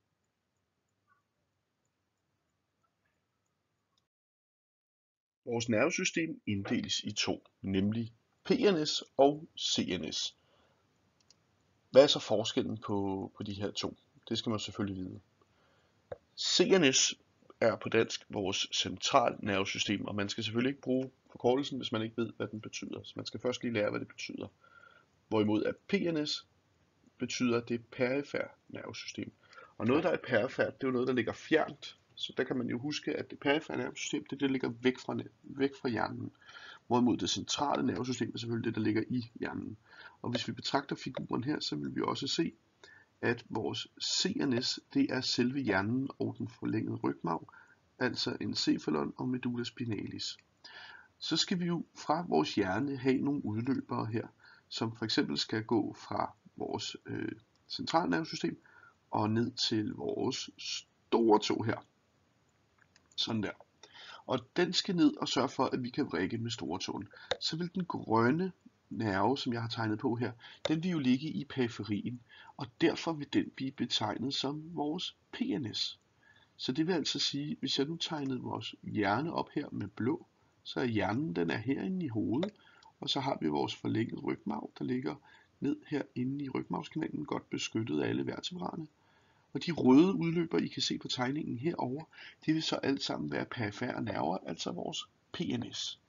Vores nervesystem inddeles i to, nemlig PNS og CNS. Hvad er så forskellen på de her to? Det skal man selvfølgelig vide. CNS er på dansk vores centralnervesystem, og man skal selvfølgelig ikke bruge forkortelsen, hvis man ikke ved, hvad den betyder. Så man skal først lige lære, hvad det betyder. Hvorimod at PNS betyder det perifære nervesystem. Og noget, der er perifært, det er jo noget, der ligger fjernt. Så der kan man jo huske, at det perifære nervesystem, det er det, der ligger væk fra hjernen. Hvorimod det centrale nervesystem er selvfølgelig det, der ligger i hjernen. Og hvis vi betragter figuren her, så vil vi også se, at vores CNS, det er selve hjernen og den forlængede rygmarv, altså encephalon og medulla spinalis. Så skal vi jo fra vores hjerne have nogle udløbere her, som for eksempel skal gå fra vores centralnervesystem og ned til vores store tog her. Sådan der. Og den skal ned og sørge for, at vi kan vrikke med store tåen. Så vil den grønne nerve, som jeg har tegnet på her, den vil jo ligge i periferien, og derfor vil den blive betegnet som vores PNS. Så det vil altså sige, hvis jeg nu tegnede vores hjerne op her med blå, så er hjernen, den er herinde i hovedet, og så har vi vores forlængede rygmarv, der ligger ned herinde i rygmarvskanalen, godt beskyttet af alle vertebrane. Og de røde udløber, I kan se på tegningen herover, det vil så alt sammen være perifære nerver, altså vores PNS.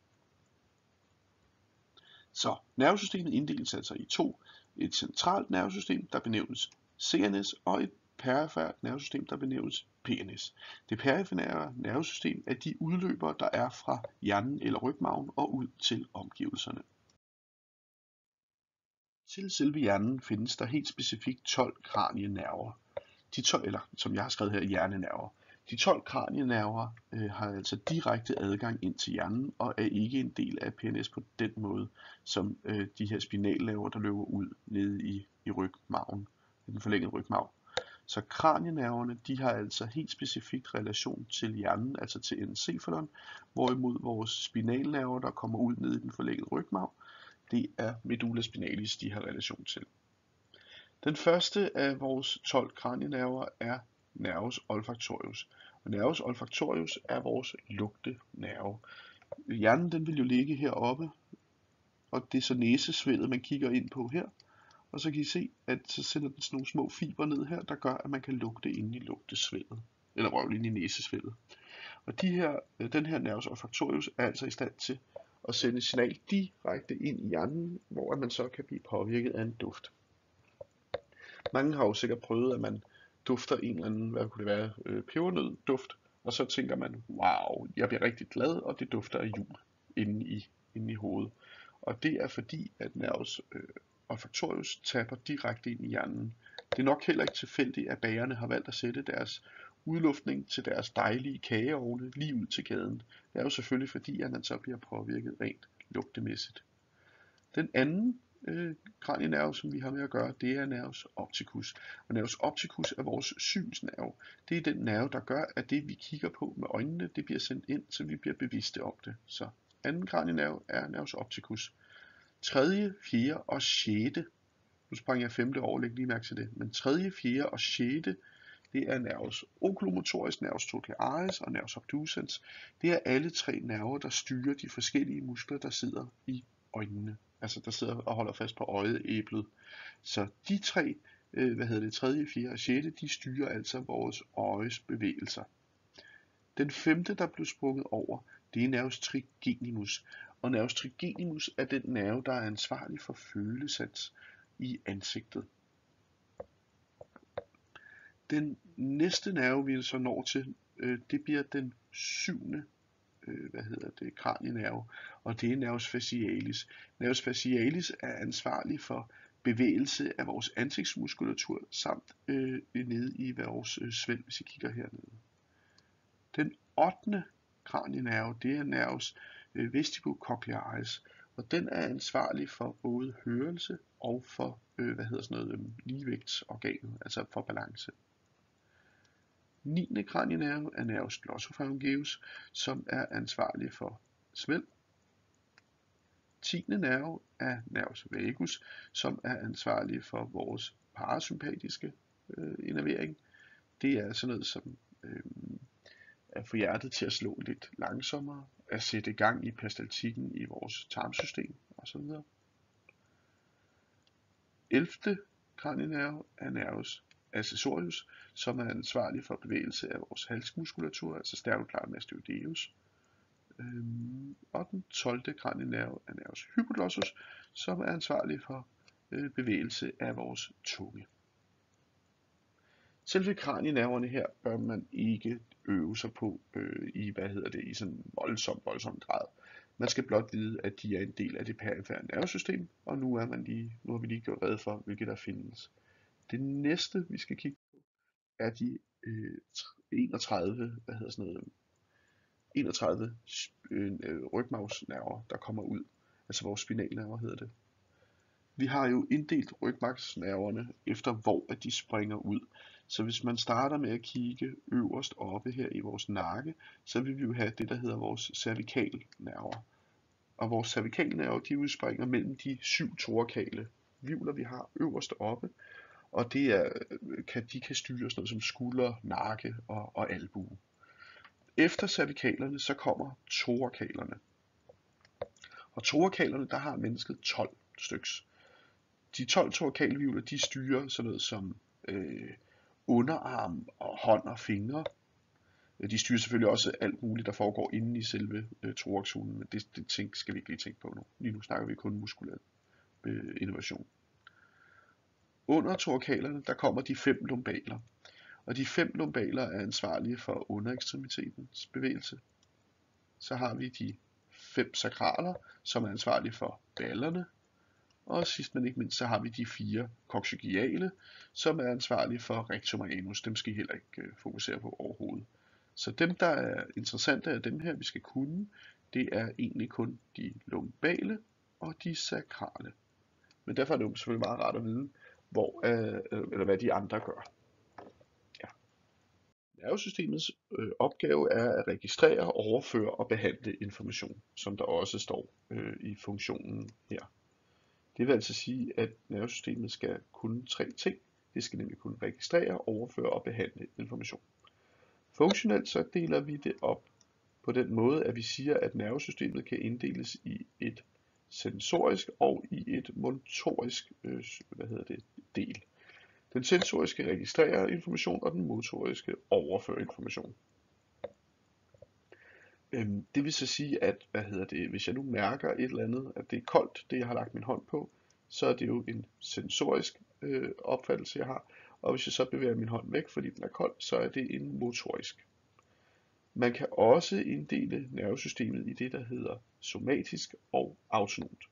Så nervesystemet inddeles altså i to. Et centralt nervesystem, der benævnes CNS, og et perifært nervesystem, der benævnes PNS. Det perifære nervesystem er de udløbere, der er fra hjernen eller rygmarven og ud til omgivelserne. Til selve hjernen findes der helt specifikt 12 kranienerver. De 12, eller som jeg har skrevet her, hjernenerver. De 12 kranienerver har altså direkte adgang ind til hjernen og er ikke en del af PNS på den måde, som de her spinalnerver, der løber ud nede i rygmarven, i den forlængede rygmarv. Så kranienerverne, de har altså helt specifikt relation til hjernen, altså til encefalon, hvorimod vores spinalnerver, der kommer ud nede i den forlængede rygmarv, det er medulla spinalis, de har relation til. Den første af vores 12 kranienerver er nervus olfactorius. Og nervus olfactorius er vores lugtenerve. Hjernen den vil jo ligge heroppe, og det er så næsesvældet, man kigger ind på her. Og så kan I se, at så sender den sådan nogle små fiber ned her, der gør, at man kan lugte inde i lugtesvældet, eller røvle inde i næsesvældet. Og den her nervus olfactorius er altså i stand til at sende et signal direkte ind i hjernen, hvor man så kan blive påvirket af en duft. Mange har jo sikkert prøvet, at man dufter en eller anden, hvad kunne det være, pebernødduft, og så tænker man, wow, jeg bliver rigtig glad, og det dufter af jul inde i hovedet. Og det er fordi, at nervus olfactorius tapper direkte ind i hjernen. Det er nok heller ikke tilfældigt, at bagerne har valgt at sætte deres udluftning til deres dejlige kageovne lige ud til gaden. Det er jo selvfølgelig fordi, at man så bliver påvirket rent lugtemæssigt. Den anden kranienerve, som vi har med at gøre, det er nervus opticus. Og nervus opticus er vores synsnerve. Det er den nerve, der gør, at det vi kigger på med øjnene, det bliver sendt ind, så vi bliver bevidste om det. Så anden kranienerve er nervus opticus. Tredje, fjerde og sjette, nu sprang jeg femte over, læg lige mærke til det, men tredje, fjerde og sjette, det er nervus oculomotorius, nervus trochlearis og nervus obducens. Det er alle tre nerver, der styrer de forskellige muskler, der sidder i øjnene. Altså der sidder og holder fast på øjeæblet. Så de tre, tredje, fjerde og sjette, de styrer altså vores øjes bevægelser. Den femte, der blev sprunget over, det er nervus trigenimus. Og nervus trigenimus er den nerve, der er ansvarlig for følesans i ansigtet. Den næste nerve, vi så når til, det bliver den syvende kranienerve, og det er nervus facialis. Nervus facialis er ansvarlig for bevægelse af vores ansigtsmuskulatur samt nede i vores svælg, hvis I kigger hernede. Den 8. kranienerve, det er nervus vestibulocochlearis, og den er ansvarlig for både hørelse og for ligevægtsorganet, altså for balance. 9. kranienerve er nervus glossopharyngeus, som er ansvarlig for svælg. 10. nerve er nervus vagus, som er ansvarlig for vores parasympatiske innervering. Det er sådan noget som at få hjertet til at slå lidt langsommere, at sætte gang i peristaltikken i vores tarmsystem osv. 11. kranienerve er nervus accessorius, som er ansvarlig for bevægelse af vores halsmuskulatur, altså sternocleidomastoideus. Og den 12. kranienerve er nervus hypoglossus, som er ansvarlig for bevægelse af vores tunge. Selve kranienerverne her bør man ikke øve sig på i sådan voldsom grad. Man skal blot vide, at de er en del af det perifære nervesystem, og nu har vi lige gjort rede for, hvilke der findes. Det næste, vi skal kigge på, er de 31 rygmarvsnerver, der kommer ud. Altså vores spinalnerver hedder det. Vi har jo inddelt rygmarvsnerverne efter, hvor de springer ud. Så hvis man starter med at kigge øverst oppe her i vores nakke, så vil vi jo have det, der hedder vores cervikalnerver. Og vores cervikalnerver, de udspringer mellem de 7 thorakale hvirvler, vi har øverst oppe. Og de kan styre sådan noget som skulder, nakke og albue. Efter cervikalerne, så kommer thorakalerne. Og thorakalerne, der har mennesket 12 styks. De 12 thorakalhvirvler, de styrer sådan noget som underarm og hånd og fingre. De styrer selvfølgelig også alt muligt, der foregår inde i selve thoraxhulen, men det skal vi ikke lige tænke på nu. Lige nu snakker vi kun muskulær innovation. Under thorakalerne, der kommer de 5 lumbaler. Og de 5 lumbaler er ansvarlige for underekstremitetens bevægelse. Så har vi de 5 sakraler, som er ansvarlige for ballerne. Og sidst men ikke mindst, så har vi de 4 coccygeale, som er ansvarlige for rectum og anus. Dem skal I heller ikke fokusere på overhovedet. Så dem, der er interessante af dem her, vi skal kunne, det er egentlig kun de lumbale og de sakrale. Men derfor er det jo selvfølgelig meget rart at vide, eller hvad de andre gør. Ja. Nervesystemets opgave er at registrere, overføre og behandle information, som der også står i funktionen her. Det vil altså sige, at nervesystemet skal kunne 3 ting. Det skal nemlig kunne registrere, overføre og behandle information. Funktionelt så deler vi det op på den måde, at vi siger, at nervesystemet kan inddeles i et sensorisk og i et motorisk del. Den sensoriske registrerer information, og den motoriske overfører information. Det vil så sige, at hvis jeg nu mærker et eller andet, at det er koldt, det jeg har lagt min hånd på, så er det jo en sensorisk opfattelse, jeg har. Og hvis jeg så bevæger min hånd væk, fordi den er kold, så er det en motorisk. Man kan også inddele nervesystemet i det, der hedder somatisk og autonomt.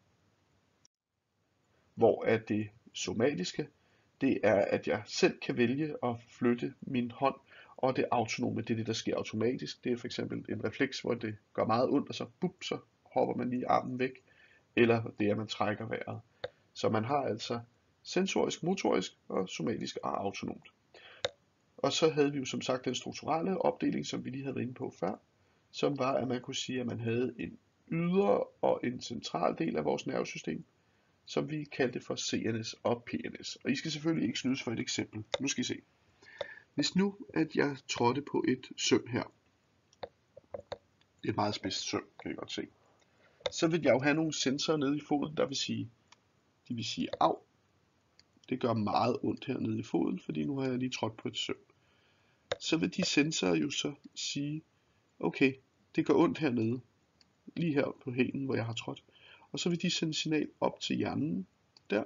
Hvor er det somatiske, det er, at jeg selv kan vælge at flytte min hånd, og det autonome, det er det, der sker automatisk. Det er for eksempel en refleks, hvor det gør meget ondt, og så hopper man lige armen væk, eller det er, at man trækker vejret. Så man har altså sensorisk, motorisk og somatisk og autonomt. Og så havde vi jo som sagt den strukturelle opdeling, som vi lige havde været inde på før, som var, at man kunne sige, at man havde en ydre og en central del af vores nervesystem, som vi kaldte for CNS og PNS. Og I skal selvfølgelig ikke snydes for et eksempel. Nu skal I se. Hvis nu, at jeg trådte på et søm her, et meget spidst søm, kan I godt se, så vil jeg jo have nogle sensorer nede i foden, der vil sige, au, det gør meget ondt her nede i foden, fordi nu har jeg lige trådt på et søm. Så vil de sensorer jo så sige, okay, det gør ondt hernede, lige her på hælen, hvor jeg har trådt. Og så vil de sende signal op til hjernen, der.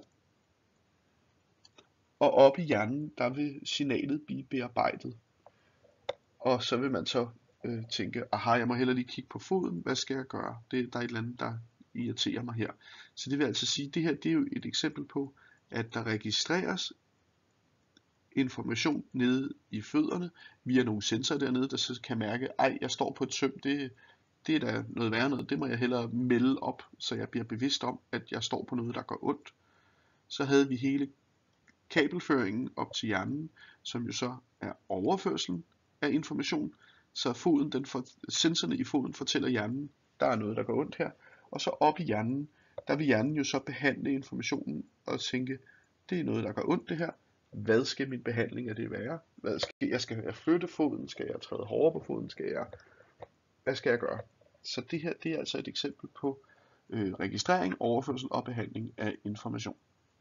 Og op i hjernen, der vil signalet blive bearbejdet. Og så vil man så tænke, aha, jeg må hellere lige kigge på foden, hvad skal jeg gøre? Der er et eller andet, der irriterer mig her. Så det vil altså sige, det her det er jo et eksempel på, at der registreres information nede i fødderne, via nogle sensorer dernede, der så kan mærke, ej, jeg står på et søm, det er da noget værre noget, det må jeg hellere melde op, så jeg bliver bevidst om, at jeg står på noget, der gør ondt. Så havde vi hele kabelføringen op til hjernen, som jo så er overførselen af information, så sensorerne i foden fortæller hjernen, der er noget, der gør ondt her, og så op i hjernen, der vil hjernen jo så behandle informationen og tænke, det er noget, der gør ondt det her, hvad skal min behandling af det være? Skal jeg flytte foden? Skal jeg træde hårdere på foden? Hvad skal jeg gøre? Så det her det er altså et eksempel på registrering, overførsel og behandling af information.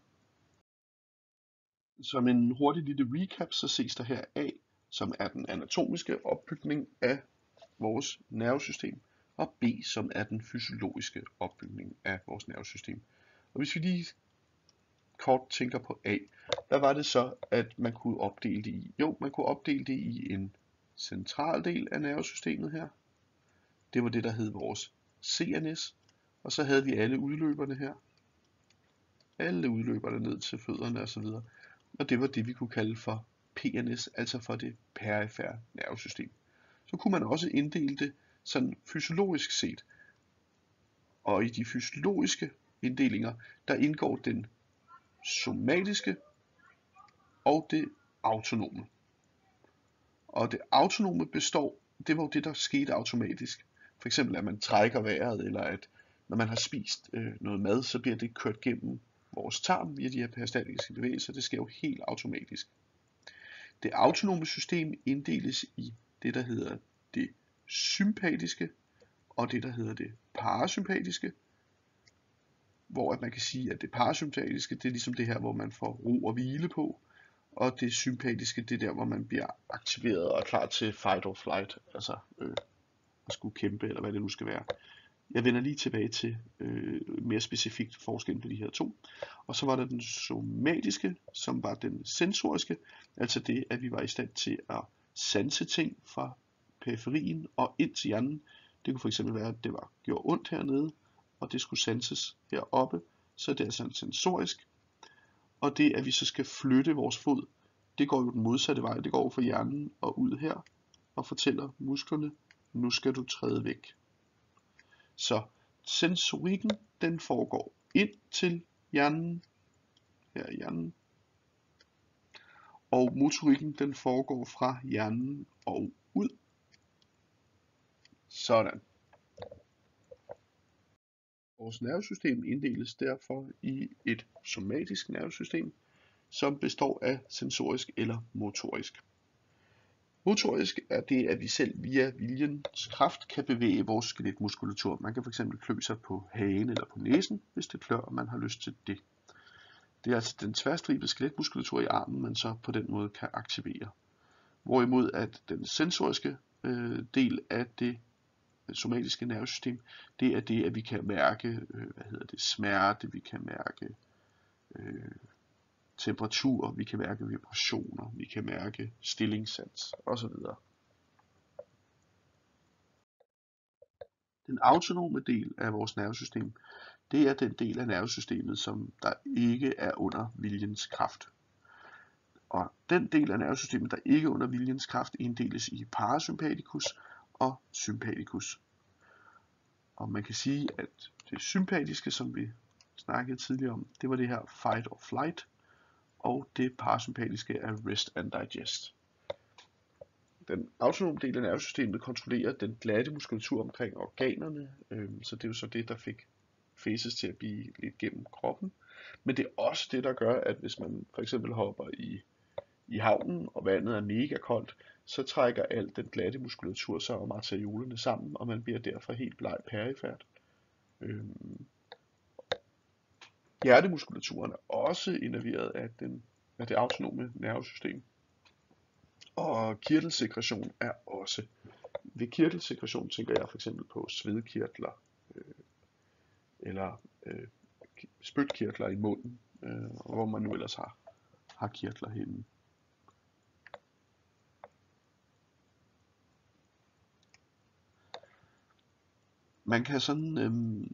Som en hurtig lille recap, så ses der her A, som er den anatomiske opbygning af vores nervesystem, og B, som er den fysiologiske opbygning af vores nervesystem. Og hvis vi lige kort tænker på A, hvad var det så, at man kunne opdele det i? Jo, man kunne opdele det i en central del af nervesystemet her. Det var det, der hed vores CNS, og så havde vi alle udløberne her. Alle udløberne ned til fødderne osv. Og det var det, vi kunne kalde for PNS, altså for det perifære nervesystem. Så kunne man også inddele det sådan fysiologisk set. Og i de fysiologiske inddelinger, der indgår den somatiske og det autonome. Og det autonome det var jo det, der skete automatisk. For eksempel, at man trækker vejret, eller at når man har spist noget mad, så bliver det kørt gennem vores tarm via de her peristatiske bevægelser. Det sker jo helt automatisk. Det autonome system inddeles i det, der hedder det sympatiske, og det, der hedder det parasympatiske. Hvor at man kan sige, at det parasympatiske, det er ligesom det her, hvor man får ro og hvile på. og det sympatiske, det er der, hvor man bliver aktiveret og er klar til fight or flight, altså at skulle kæmpe, eller hvad det nu skal være. Jeg vender lige tilbage til mere specifikt forskellen på de her to. Og så var der den somatiske, som var den sensoriske, altså det, at vi var i stand til at sanse ting fra periferien og ind til hjernen. Det kunne fx være, at det gjorde ondt hernede, og det skulle sanses heroppe, så det er sådan sensorisk. Og det, at vi så skal flytte vores fod, det går jo den modsatte vej. Det går over fra hjernen og ud her, og fortæller musklerne, nu skal du træde væk. Så sensorikken, den foregår ind til hjernen, her er hjernen, og motorikken, den foregår fra hjernen og ud. Sådan. Vores nervesystem inddeles derfor i et somatisk nervesystem, som består af sensorisk eller motorisk. Motorisk er det, at vi selv via viljens kraft kan bevæge vores skeletmuskulatur. Man kan fx klø sig på hagen eller på næsen, hvis det klør, og man har lyst til det. Det er altså den tværstribede skeletmuskulatur i armen, man så på den måde kan aktivere. Hvorimod at den sensoriske del af det somatiske nervesystem, det er det, at vi kan mærke smerte, vi kan mærke temperatur, vi kan mærke vibrationer, vi kan mærke stillingssans osv. Den autonome del af vores nervesystem, det er den del af nervesystemet, som der ikke er under viljens kraft. Og den del af nervesystemet, der ikke er under viljens kraft, inddeles i parasympatikus og sympatikus. Og man kan sige, at det sympatiske, som vi snakkede tidligere om, det var det her fight or flight, og det parasympatiske er rest and digest. Den autonome del af nervesystemet kontrollerer den glatte muskulatur omkring organerne, så det er jo så det, der fik fæses til at blive lidt gennem kroppen. Men det er også det, der gør, at hvis man for eksempel hopper i havnen, og vandet er mega koldt, så trækker alt den glatte muskulatur sig og arteriolerne sammen, og man bliver derfor helt bleg perifert. Hjertemuskulaturen er også innerveret af det autonome nervesystem. Og kirtelsekretion er også. Ved kirtelsekretion tænker jeg fx på svedkirtler, eller spytkirtler i munden, og hvor man nu ellers har kirtler henne. Man kan sådan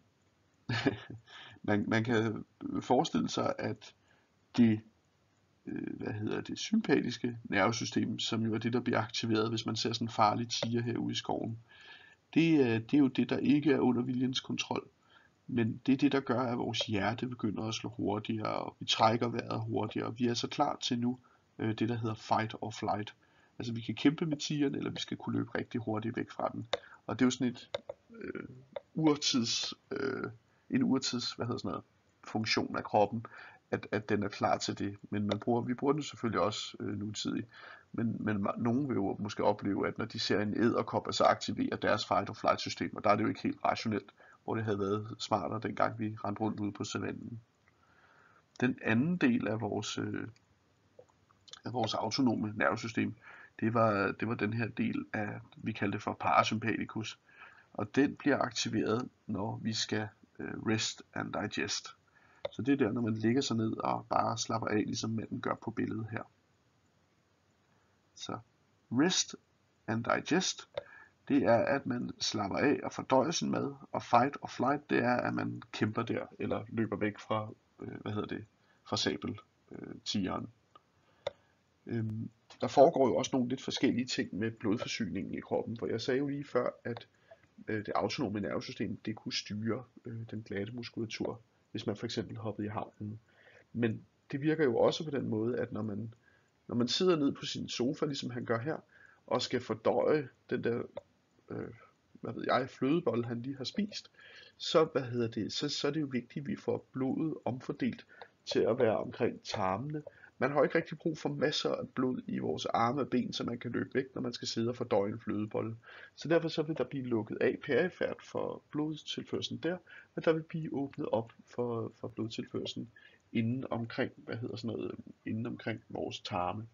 man kan forestille sig, at det sympatiske nervesystem, som jo er det, der bliver aktiveret, hvis man ser sådan en farlig tiger herude i skoven, det er jo det, der ikke er under viljens kontrol. Men det er det, der gør, at vores hjerte begynder at slå hurtigere, og vi trækker vejret hurtigere, og vi er så klar til nu det, der hedder fight or flight. Altså vi kan kæmpe med tigeren, eller vi skal kunne løbe rigtig hurtigt væk fra den. Og det er jo sådan en urtids funktion af kroppen, at den er klar til det. Men vi bruger den selvfølgelig også nutidigt. Men nogen vil jo måske opleve, at når de ser en edderkop, så aktiverer deres fight or flight system, og der er det jo ikke helt rationelt, hvor det havde været smartere, dengang vi rendte rundt ude på savannen. Den anden del af vores autonome nervesystem, det var den her del af, vi kaldte for parasympatikus, og den bliver aktiveret, når vi skal rest and digest. Så det er der, når man ligger sig ned og bare slapper af, ligesom manden gør på billedet her. Så rest and digest, det er, at man slapper af og fordøjer sin mad, og fight or flight, det er, at man kæmper der, eller løber væk fra, fra sabeltigeren. Der foregår jo også nogle lidt forskellige ting med blodforsyningen i kroppen, for jeg sagde jo lige før, at det autonome nervesystem, det kunne styre den glatte muskulatur, hvis man for eksempel hoppede i havnen. Men det virker jo også på den måde, at når man sidder ned på sin sofa, ligesom han gør her, og skal fordøje den der flødebold, han lige har spist, så er det jo vigtigt, at vi får blodet omfordelt til at være omkring tarmene, Man har ikke rigtig brug for masser af blod i vores arme og ben, så man kan løbe væk, når man skal sidde og fordøje en flødebolle. Så derfor så vil der blive lukket af perifert for blodtilførslen der, men der vil blive åbnet op for blodtilførslen inden omkring, inden omkring vores tarme.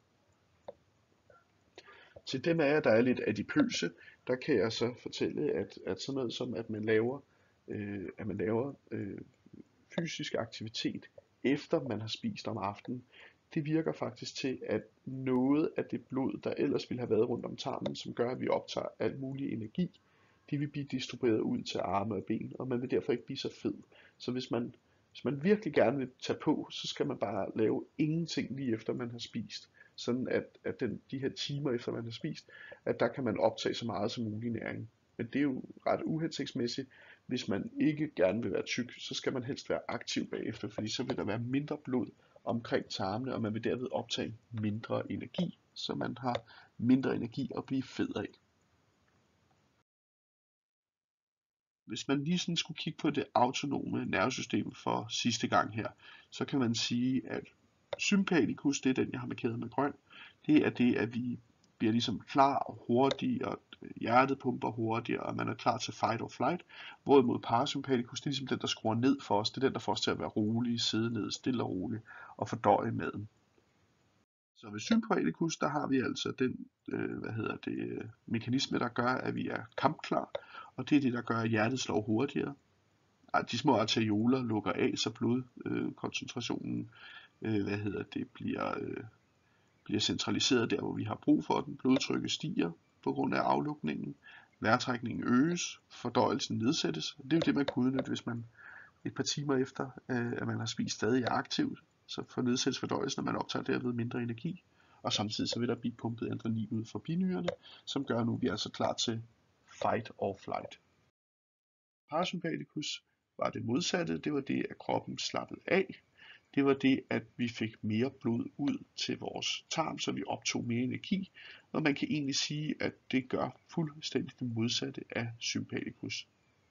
Til dem af jer, der er lidt adipøse, der kan jeg så fortælle, at sådan noget som, at man laver fysisk aktivitet, efter man har spist om aftenen, det virker faktisk til, at noget af det blod, der ellers ville have været rundt om tarmen, som gør, at vi optager alt mulig energi, det vil blive distribueret ud til arme og ben, og man vil derfor ikke blive så fed. Så hvis man virkelig gerne vil tage på, så skal man bare lave ingenting lige efter man har spist. Sådan at de her timer efter man har spist, at der kan man optage så meget som mulig næring. Men det er jo ret uhensigtsmæssigt. Hvis man ikke gerne vil være tyk, så skal man helst være aktiv bagefter, fordi så vil der være mindre blod omkring tarmene, og man vil derved optage mindre energi, så man har mindre energi at blive fed af. Hvis man lige sådan skulle kigge på det autonome nervesystem for sidste gang her, så kan man sige, at sympatikus, det er den, jeg har markeret med grøn, det er det, at vi bliver ligesom klar og hurtig, og hjertet pumper hurtigere, og man er klar til fight or flight. Hvorimod parasympatikus, det er ligesom den, der skruer ned for os. Det er den, der får os til at være rolige, sidde ned, stille og roligt, og fordøje maden. Så ved sympatikus, der har vi altså den mekanisme, der gør, at vi er kampklar, og det er det, der gør, at hjertet slår hurtigere. De små arterioler lukker af, så blodkoncentrationen bliver centraliseret der, hvor vi har brug for den. Blodtrykket stiger på grund af aflukningen. Vejrtrækningen øges, fordøjelsen nedsættes. Det er jo det, man kunne udnytte, hvis man et par timer efter, at man har spist, stadig er aktivt. Så får nedsættes fordøjelsen, og man optager derved mindre energi. Og samtidig så vil der blive pumpet adrenalin ud fra binyrerne, som gør nu, at vi er altså klar til fight or flight. Parasympatikus var det modsatte. Det var det, at kroppen slappede af. Det var det, at vi fik mere blod ud til vores tarm, så vi optog mere energi. Og man kan egentlig sige, at det gør fuldstændig det modsatte af sympatikus.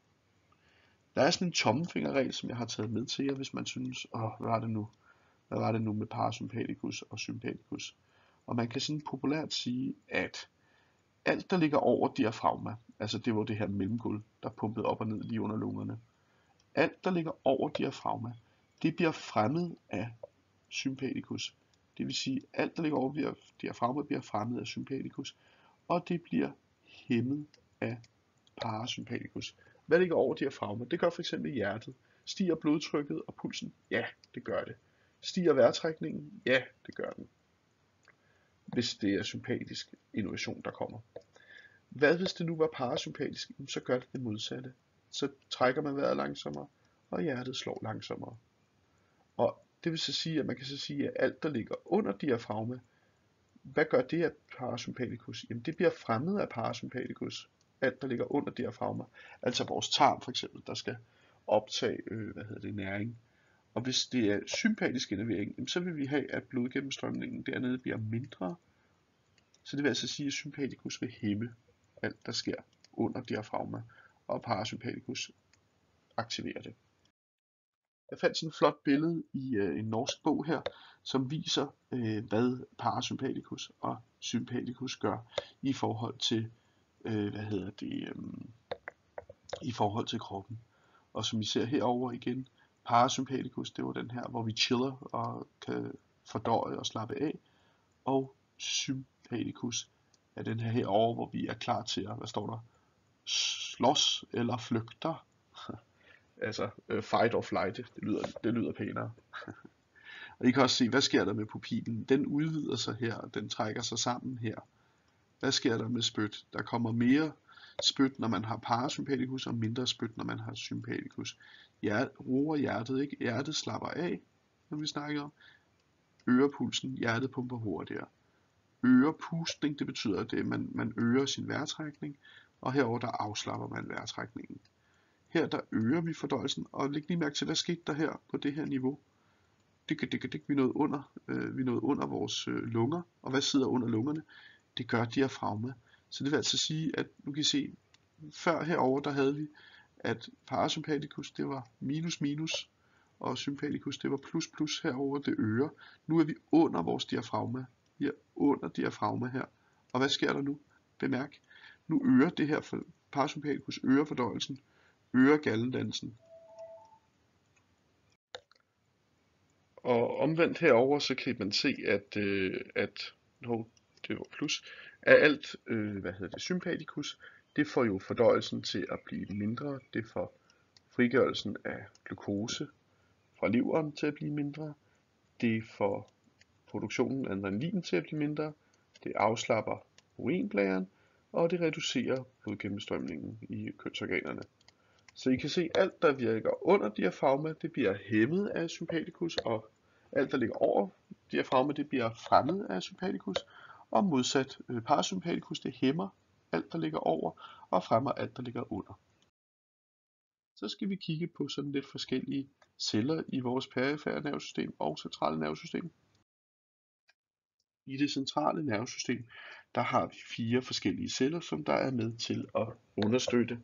Der er sådan en tommelfingerregel, som jeg har taget med til jer, hvis man synes, hvad var det nu med parasympatikus og sympatikus. Og man kan sådan populært sige, at alt, der ligger over diafragma, altså det var det her mellemgulv, der pumpede op og ned lige under lungerne. Alt, der ligger over diafragma, det bliver fremmet af sympatikus. Det vil sige, at alt, der ligger over diafragma, bliver fremmet af sympatikus, og det bliver hæmmet af parasympatikus. Hvad ligger over diafragma? Det gør f.eks. hjertet. Stiger blodtrykket og pulsen? Ja, det gør det. Stiger vejrtrækningen? Ja, det gør den. Hvis det er sympatisk innovation, der kommer. Hvad hvis det nu var parasympatisk? Så gør det det modsatte. Så trækker man vejret langsommere, og hjertet slår langsommere. Og det vil så sige, at man kan så sige, at alt, der ligger under diafragma, hvad gør det af parasympatikus? Jamen det bliver fremmet af parasympatikus. Alt, der ligger under diafragma. Altså vores tarm for eksempel, der skal optage næring. Og hvis det er sympatisk innervering, så vil vi have, at blodgennemstrømningen dernede bliver mindre. Så det vil altså sige, at sympatikus vil hæmme alt, der sker under diafragma, og parasympatikus aktiverer det. Jeg fandt sådan et flot billede i en norsk bog her, som viser, hvad parasympatikus og sympatikus gør i forhold til, i forhold til kroppen. Og som I ser herover igen, parasympatikus, det var den her, hvor vi chiller og kan fordøje og slappe af. Og sympatikus er den her herovre, hvor vi er klar til at, slås eller flygter. Altså fight or flight, det lyder pænere. Og I kan også se, hvad sker der med pupillen? Den udvider sig her, og den trækker sig sammen her. Hvad sker der med spyt? Der kommer mere spyt, når man har parasympatikus, og mindre spyt, når man har sympatikus. Roer hjertet, ikke? Hjertet slapper af, når vi snakker om. Øger pulsen, hjertet pumper hurtigere. Øger pustning, det betyder, at man øger sin vejrtrækning, og herover der afslapper man vejrtrækningen. Her der øger vi fordøjelsen, og læg lige mærke til, hvad skete der her på det her niveau. Vi nåede under vores lunger, og hvad sidder under lungerne? Det gør diafragma. Så det vil altså sige, at nu kan I se, før herover der havde vi, at parasympatikus det var minus, og sympaticus det var plus plus herover det øre. Nu er vi under vores diafragma. Vi er under diafragma her. Og hvad sker der nu? Bemærk, nu øger det her parasympaticus øger fordøjelsen, øger gallendansen. Og omvendt herover så kan man se, at det var plus, at alt, sympaticus, det får jo fordøjelsen til at blive mindre, det får frigørelsen af glukose fra leveren til at blive mindre, det får produktionen af adrenalin til at blive mindre, det afslapper urinblæren, og det reducerer blodgennemstrømningen i kønsorganerne. Så I kan se, at alt der virker under diafragma, det bliver hæmmet af sympaticus, og alt der ligger over diafragma, det bliver fremmet af sympaticus, og modsat parasympaticus, det hæmmer alt der ligger over, og fremmer alt der ligger under. Så skal vi kigge på sådan lidt forskellige celler i vores perifære nervesystem og centrale nervesystem. I det centrale nervesystem, der har vi 4 forskellige celler, som der er med til at understøtte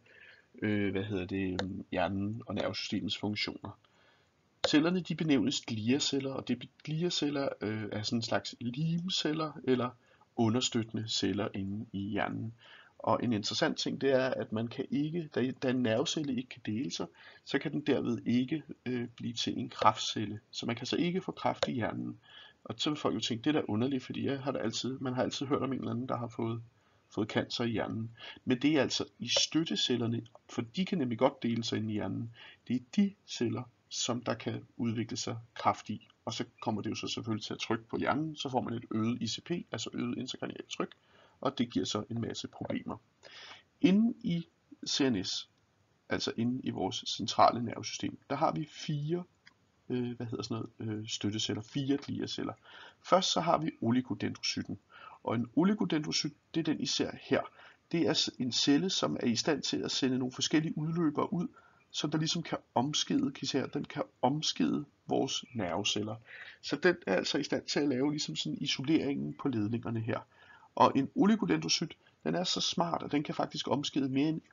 hjernen og nervesystemets funktioner. Cellerne de benævnes gliaceller, og gliaceller er sådan en slags limceller eller understøttende celler inde i hjernen. Og en interessant ting det er, at man kan ikke, da en nervecelle ikke kan dele sig, så kan den derved ikke blive til en kræftcelle. Så man kan så ikke få kræft i hjernen. Og så vil folk jo tænke, det er da underligt, fordi man har altid hørt om en eller anden, der har fået cancer i hjernen. Men det er altså i støttecellerne, for de kan nemlig godt dele sig ind i hjernen. Det er de celler, som der kan udvikle sig kræft i. Og så kommer det jo så selvfølgelig til at trykke på hjernen, så får man et øget ICP, altså øget intracranialt tryk, og det giver så en masse problemer. Inde i CNS, altså inde i vores centrale nervesystem, der har vi 4 støtteceller, 4 gliaceller. Først så har vi oligodendrocyten, og en oligodendrocyt, det er den I ser her. Det er en celle, som er i stand til at sende nogle forskellige udløbere ud, som der ligesom kan omskede vores nerveceller. Så den er altså i stand til at lave ligesom sådan isoleringen på ledningerne her. Og en oligodendrocyt, den er så smart, at den kan faktisk omskede mere end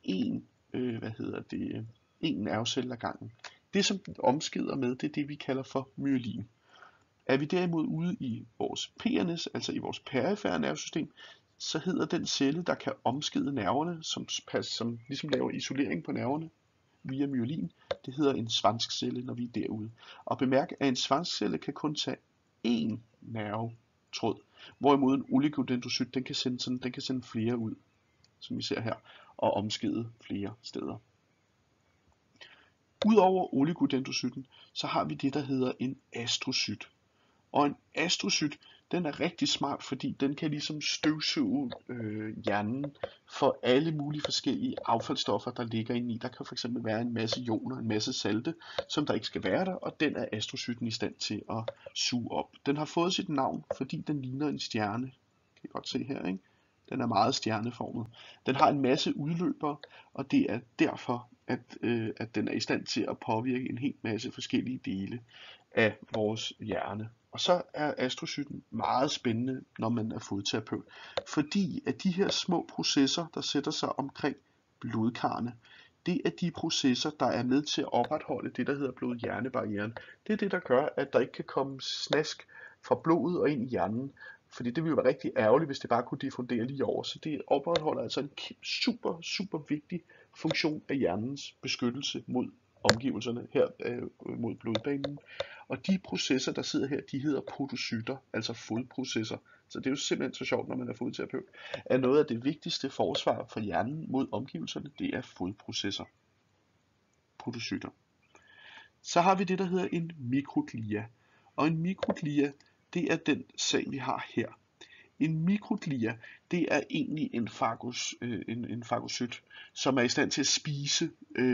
en nervecelle ad gangen. Det som den omskeder med, det er det vi kalder for myelin. Er vi derimod ude i vores PNS, altså i vores perifære nervesystem, så hedder den celle, der kan omskede nerverne, som ligesom laver isolering på nerverne via myelin, det hedder en svanskcelle, når vi er derude. Og bemærk, at en svanskcelle kan kun tage én nervetråd, hvorimod en oligodendrocyt, den kan sende flere ud, som vi ser her, og omskede flere steder. Udover oligodendrocyten, så har vi det, der hedder en astrocyt. Og en astrocyt, den er rigtig smart, fordi den kan ligesom støvsuge hjernen for alle mulige forskellige affaldsstoffer, der ligger inde i. Der kan fx være en masse ioner, en masse salte, som der ikke skal være der, og den er astrocyten i stand til at suge op. Den har fået sit navn, fordi den ligner en stjerne. Kan I godt se her, ikke? Den er meget stjerneformet. Den har en masse udløbere, og det er derfor, at den er i stand til at påvirke en hel masse forskellige dele af vores hjerne. Og så er astrocyten meget spændende, når man er fodterapeut, fordi at de her små processer, der sætter sig omkring blodkarrene, det er de processer, der er med til at opretholde det, der hedder blod-hjernebarrieren. Det er det, der gør, at der ikke kan komme snask fra blodet og ind i hjernen. Fordi det ville være rigtig ærgerligt, hvis det bare kunne diffundere lige over. Så det opretholder altså en super vigtig funktion af hjernens beskyttelse mod omgivelserne her mod blodbanen. Og de processer, der sidder her, de hedder podocytter, altså fodprocesser. Så det er jo simpelthen så sjovt, når man er fodterapeut. At noget af det vigtigste forsvar for hjernen mod omgivelserne, det er fodprocesser. Podocytter. Så har vi det, der hedder en mikroglia. Og en mikroglia, det er den sag, vi har her. En mikroglia, det er egentlig en fagocyt, som er i stand til at spise,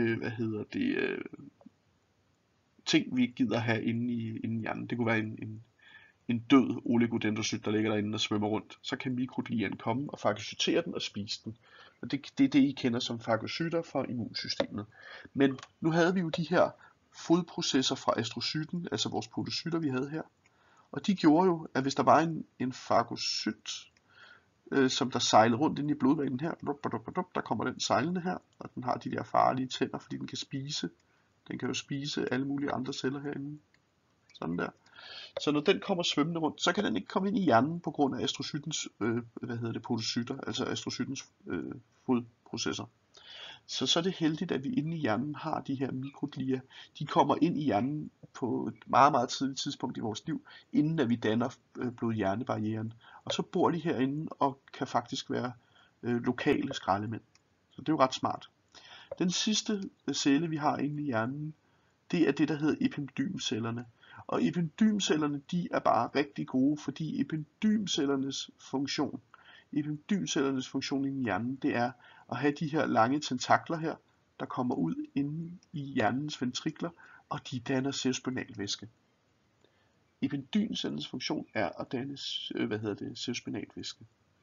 ting vi gider have inde i hjernen. Det kunne være en død oligodendrocyt, der ligger derinde og svømmer rundt. Så kan mikrogliaen komme og fagocytere den og spise den. Og det er det, I kender som fagocytter fra immunsystemet. Men nu havde vi jo de her fodprocesser fra astrocyten, altså vores podocytter, vi havde her. Og de gjorde jo, at hvis der var en fagocyt, som der sejlede rundt ind i blodbanen her, der kommer den sejlende her, og den har de der farlige tænder, fordi den kan spise Den kan jo spise alle mulige andre celler herinde. Sådan der. Så når den kommer svømmende rundt, så kan den ikke komme ind i hjernen på grund af astrocytens podocytter, altså astrocytens fodprocesser. Så er det heldigt, at vi inde i hjernen har de her mikroglia. De kommer ind i hjernen på et meget, meget tidligt tidspunkt i vores liv, inden at vi danner blod-hjernebarrieren. Og så bor de herinde og kan faktisk være lokale skraldemænd. Så det er jo ret smart. Den sidste celle, vi har inde i hjernen, det er det, der hedder ependymcellerne. Og ependymcellerne, de er bare rigtig gode, fordi ependymcellernes funktion inde i hjernen, det er at have de her lange tentakler her, der kommer ud inde i hjernens ventrikler, og de danner cerebrospinalvæske. Ependymcellernes funktion er at danne cerebrospinalvæske.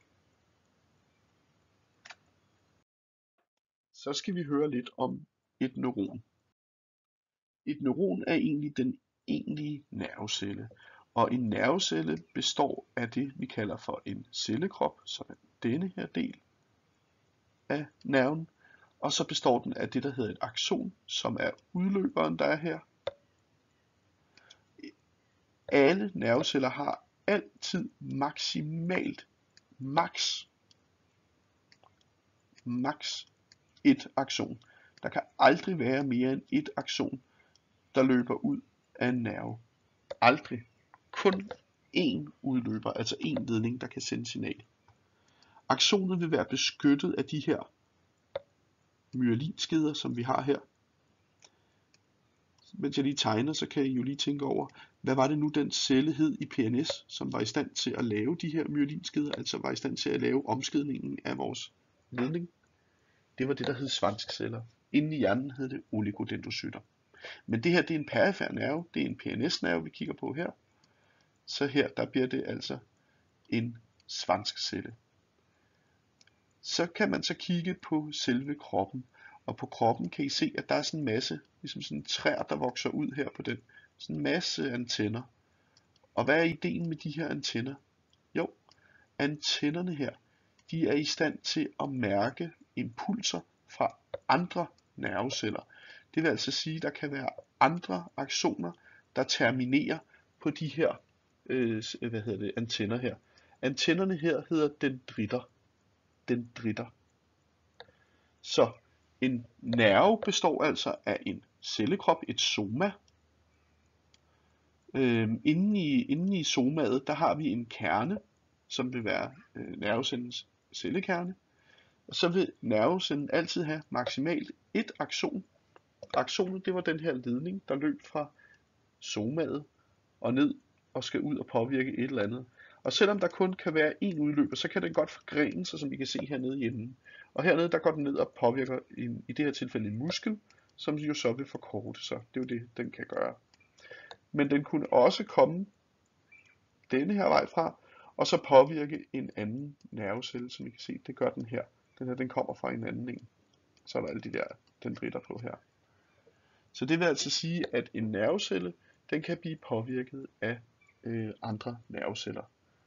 Så skal vi høre lidt om et neuron. Et neuron er egentlig den egentlige nervecelle, og en nervecelle består af det, vi kalder for en cellekrop, som er denne her del af nerven, og så består den af det, der hedder et akson, som er udløberen, der er her. Alle nerveceller har altid maksimalt max et akson. Der kan aldrig være mere end et akson, der løber ud af en nerve. Aldrig. Kun én udløber, altså én ledning, der kan sende signal. Aksonet vil være beskyttet af de her myelinskeder, som vi har her. Mens jeg lige tegner, så kan I jo lige tænke over, hvad var det nu den celle hed i PNS, som var i stand til at lave de her myelinskeder, altså var i stand til at lave omskidningen af vores ledning. Det var det, der hed svanskceller. Inde i hjernen hed det oligodendrocytter. Men det her, det er en perifer nerve, det er en PNS-nerve, vi kigger på her. Så her, der bliver det altså en svanskcelle. Så kan man så kigge på selve kroppen, og på kroppen kan I se, at der er sådan en masse, ligesom sådan træer, der vokser ud her på den. Sådan en masse antenner. Og hvad er ideen med de her antenner? Jo, antennerne her, de er i stand til at mærke impulser fra andre nerveceller. Det vil altså sige, at der kan være andre aksoner, der terminerer på de her antenner her. Antennerne her hedder dendritter. Så en nerve består altså af en cellekrop, et soma. Inde i somaet, der har vi en kerne, som vil være nervecellens cellekerne. Og så vil nervecellen altid have maksimalt et akson. Aksonet, det var den her ledning, der løb fra somaet og ned og skal ud og påvirke et eller andet. Og selvom der kun kan være én udløber, så kan den godt forgrene sig, som I kan se hernede i enden. Og hernede, der går den ned og påvirker i det her tilfælde en muskel, som jo så vil forkorte sig. Det er jo det, den kan gøre. Men den kunne også komme denne her vej fra, og så påvirke en anden nervecelle, som I kan se. Det gør den her. Den her, den kommer fra en anden en. Så er der alle de der dendritter på her. Så det vil altså sige, at en nervecelle, den kan blive påvirket af andre nerveceller.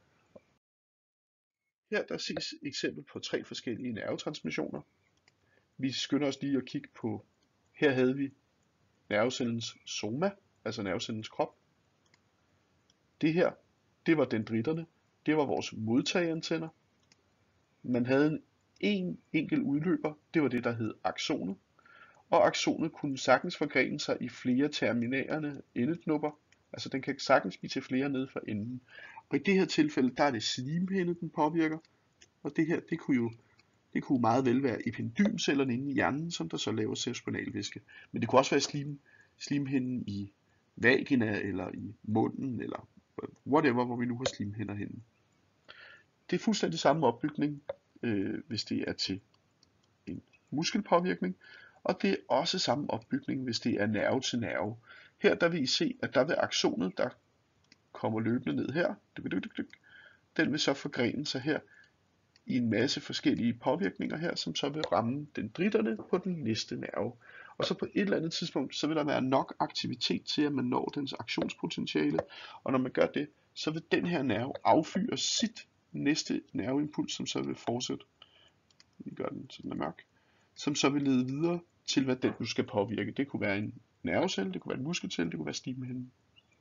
Her der ses eksempel på 3 forskellige nervetransmissioner. Vi skynder os lige at kigge på, her havde vi nervecellens soma, altså nervecellens krop. Det her, det var dendritterne, det var vores modtageantenner. Man havde en enkelt udløber, det var det der hed aksonet. Og aksonet kunne sagtens forgrene sig i flere terminerende endeknopper. Altså den kan sagtens blive til flere nede for enden. Og i det her tilfælde, der er det slimhinde, den påvirker. Og det her, det kunne meget vel være ependymcellerne inde i hjernen, som der så laver cerebrospinalvæske. Men det kunne også være slimhinden i vagina, eller i munden, eller whatever, hvor vi nu har slimhinder henne. Det er fuldstændig samme opbygning, hvis det er til en muskelpåvirkning. Og det er også samme opbygning, hvis det er nerve til nerve. Her der vil I se, at der ved aksonet, der kommer løbende ned her, den vil så forgrene sig her i en masse forskellige påvirkninger her, som så vil ramme dendritterne på den næste nerve. Og så på et eller andet tidspunkt, så vil der være nok aktivitet til, at man når dens aktionspotentiale. Og når man gør det, så vil den her nerve affyre sit næste nerveimpuls, som så vil fortsætte. Vi gør den, så den er mørk. Som så vil lede videre til, hvad den nu skal påvirke. Det kunne være nervecelle, det kunne være en muskelcelle, det kunne være slimhinden.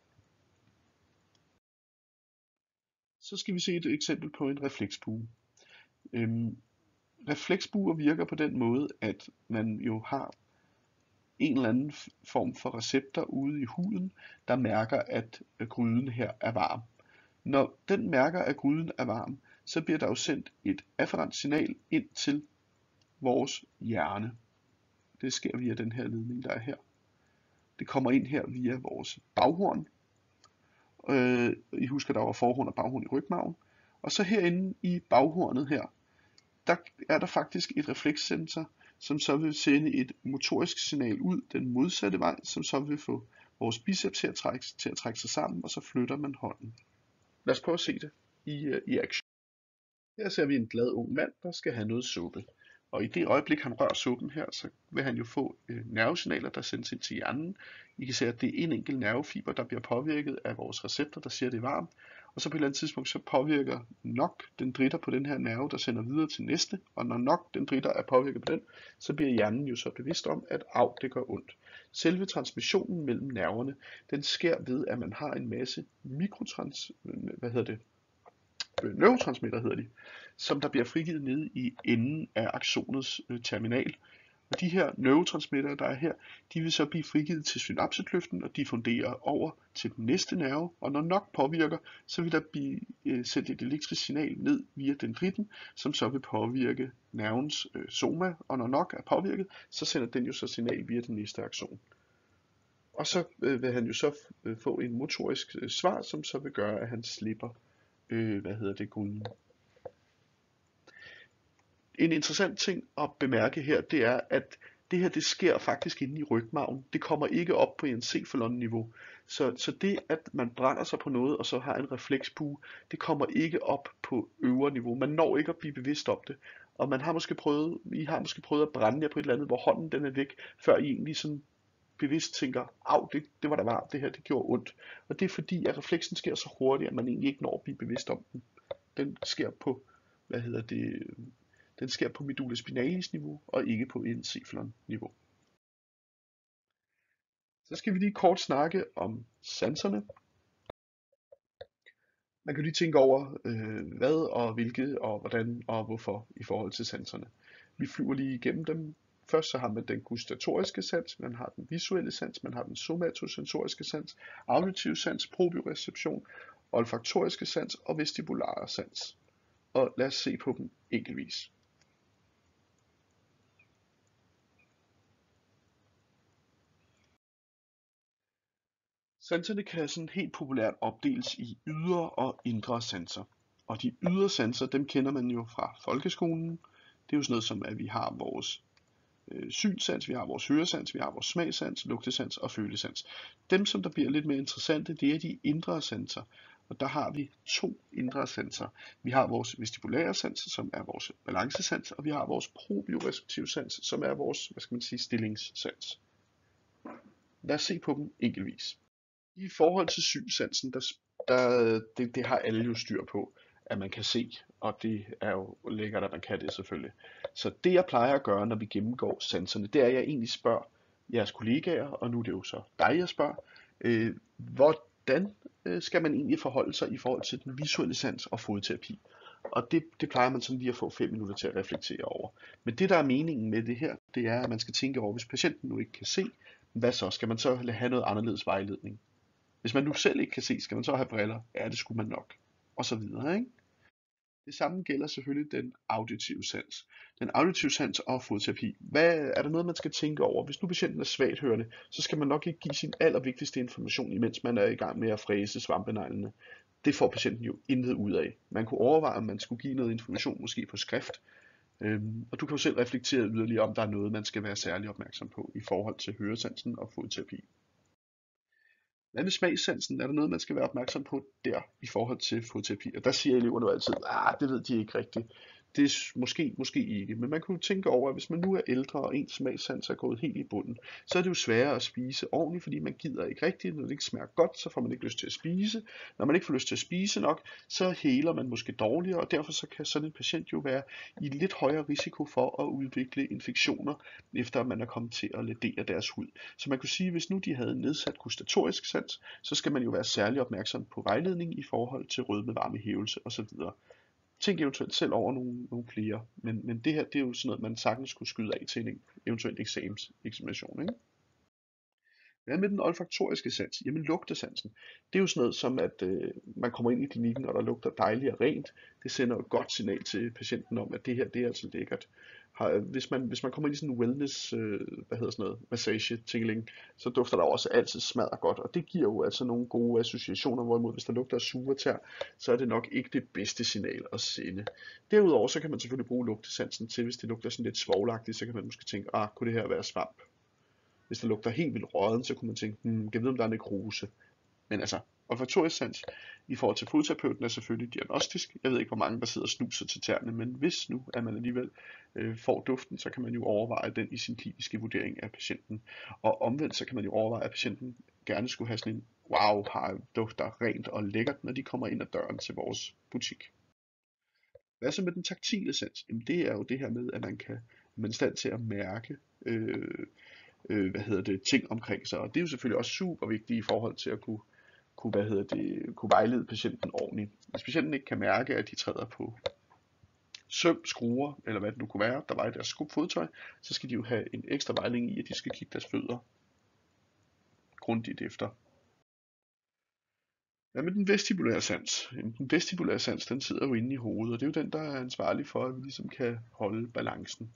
Så skal vi se et eksempel på en refleksbue. Refleksbuer virker på den måde, at man jo har en eller anden form for receptor ude i huden, der mærker, at gryden her er varm. Når den mærker, at gryden er varm, så bliver der jo sendt et afferent signal ind til vores hjerne. Det sker via den her ledning, der er her. Det kommer ind her via vores baghorn. I husker, der var forhorn og baghorn i rygmarven. Og så herinde i baghornet her, der er der faktisk et reflekssensor, som så vil sende et motorisk signal ud den modsatte vej, som så vil få vores biceps til at trække sig sammen, og så flytter man hånden. Lad os prøve at se det i action. Her ser vi en glad ung mand, der skal have noget suppe. Og i det øjeblik, han rører suppen her, så vil han jo få nervesignaler, der sendes ind til hjernen. I kan se, at det er en enkelt nervefiber, der bliver påvirket af vores receptor, der siger, at det er varmt. Og så på et eller andet tidspunkt, så påvirker nok dendritter på den her nerve, der sender videre til næste. Og når nok dendritter er påvirket på den, så bliver hjernen jo så bevidst om, at det gør ondt. Selve transmissionen mellem nerverne, den sker ved, at man har en masse neurotransmitter hedder de, som der bliver frigivet nede i enden af axonets terminal. Og de her neurotransmitter, der er her, de vil så blive frigivet til synapsekløften og diffundere over til den næste nerve. Og når nok påvirker, så vil der blive sendt et elektrisk signal ned via dendritten, som så vil påvirke nervens soma. Og når nok er påvirket, så sender den jo så signal via den næste axon. Og så vil han jo så få en motorisk svar, som så vil gøre, at han slipper gryden. En interessant ting at bemærke her, det er, at det her det sker faktisk inde i rygmarven. Det kommer ikke op på encephalon-niveau. Så det, at man brænder sig på noget, og så har en refleksbue, det kommer ikke op på øvre niveau. Man når ikke at blive bevidst om det. Og I har måske prøvet at brænde jer på et eller andet, hvor hånden den er væk, før I egentlig sådan bevidst tænker, det var da varmt, det her, det gjorde ondt. Og det er fordi, at refleksen sker så hurtigt, at man egentlig ikke når at blive bevidst om den. Den sker på, den sker på medulla spinalis niveau, og ikke på encephalon niveau. Så skal vi lige kort snakke om sanserne. Man kan lige tænke over, hvad og hvilke og hvordan og hvorfor i forhold til sanserne. Vi flyver lige igennem dem. Først så har man den gustatoriske sans, man har den visuelle sans, man har den somatosensoriske sans, auditiv sans, proprioception, olfaktoriske sans og vestibulare sans. Og lad os se på dem enkeltvis. Sanserne kan sådan helt populært opdeles i ydre og indre sanser. Og de ydre sanser, dem kender man jo fra folkeskolen. Det er jo sådan noget som, at vi har vores synssans, vi har vores høresans, vi har vores smagsans, lugtesans og følesans. Dem, som der bliver lidt mere interessante, det er de indre sanser. Og der har vi to indre sanser. Vi har vores vestibulære sans, som er vores balancesans, og vi har vores proprioceptive sans, som er vores, stillingssans. Lad os se på dem enkeltvis. I forhold til synssansen, det har alle jo styr på, at man kan se, og det er jo lækkert, at man kan det selvfølgelig. Så det jeg plejer at gøre, når vi gennemgår sanserne, det er, at jeg egentlig spørger jeres kollegaer, og nu er det jo så dig, jeg spørger, hvordan skal man egentlig forholde sig i forhold til den visuelle sans og fodterapi? Og det plejer man sådan lige at få 5 minutter til at reflektere over. Men det der er meningen med det her, det er, at man skal tænke over, hvis patienten nu ikke kan se, hvad så? Skal man så have noget anderledes vejledning? Hvis man nu selv ikke kan se, skal man så have briller? Ja, det skulle man nok. Og så videre, ikke? Det samme gælder selvfølgelig den auditive sans. Den auditive sans og fodterapi. Er der noget, man skal tænke over? Hvis nu patienten er svagt hørende, så skal man nok ikke give sin allervigtigste information, imens man er i gang med at fræse svampeneglene. Det får patienten jo intet ud af. Man kunne overveje, om man skulle give noget information, måske på skrift. Og du kan jo selv reflektere yderligere, om der er noget, man skal være særlig opmærksom på i forhold til høresansen og fodterapi. Hvad med smagssansen? Er der noget, man skal være opmærksom på der i forhold til fodterapi? Og der siger eleverne jo altid, det ved de ikke rigtigt. Det er måske ikke, men man kunne jo tænke over, at hvis man nu er ældre, og ens smagssans er gået helt i bunden, så er det jo sværere at spise ordentligt, fordi man gider ikke rigtigt. Når det ikke smager godt, så får man ikke lyst til at spise. Når man ikke får lyst til at spise nok, så heler man måske dårligere, og derfor så kan sådan en patient jo være i lidt højere risiko for at udvikle infektioner, efter at man er kommet til at ledere deres hud. Så man kunne sige, at hvis nu de havde nedsat gustatorisk sans, så skal man jo være særlig opmærksom på vejledning i forhold til rødmevarmehævelse osv. Tænk eventuelt selv over nogle flere, men det her, det er jo sådan noget, man sagtens skulle skyde af til en eventuel eksamination, ikke? Hvad med den olfaktoriske sans? Jamen lugtesansen. Det er jo sådan noget som, at man kommer ind i klinikken, og der lugter dejligt og rent. Det sender jo et godt signal til patienten om, at det her, det er altså lækkert. Hvis man kommer ind i sådan en wellness, massage tingling, så dufter der også altid smadret godt, og det giver jo altså nogle gode associationer, hvorimod hvis der lugter af sure tær, så er det nok ikke det bedste signal at sende. Derudover så kan man selvfølgelig bruge lugtesansen til, hvis det lugter sådan lidt svovlagtigt, så kan man måske tænke, kunne det her være svamp? Hvis det lugter helt vildt rådden, så kunne man tænke, kan jeg vide, om der er nekrose? Men altså, olfaktorisk sans i forhold til fodterapeuten er selvfølgelig diagnostisk. Jeg ved ikke, hvor mange der sidder og snuser til tæerne, men hvis nu at man alligevel får duften, så kan man jo overveje den i sin kliniske vurdering af patienten. Og omvendt så kan man jo overveje, at patienten gerne skulle have sådan en wow, har dufter rent og lækkert, når de kommer ind ad døren til vores butik. Hvad så med den taktile sans? Jamen det er jo det her med, at man er i stand til at mærke ting omkring sig. Og det er jo selvfølgelig også super vigtigt i forhold til at kunne vejlede patienten ordentligt. Hvis patienten ikke kan mærke, at de træder på søm, skruer, eller hvad det nu kunne være, der var i deres fodtøj, så skal de jo have en ekstra vejledning i, at de skal kigge deres fødder grundigt efter. Hvad med den vestibulære sans? Den vestibulære sans, den sidder jo inde i hovedet, og det er jo den, der er ansvarlig for, at vi ligesom kan holde balancen.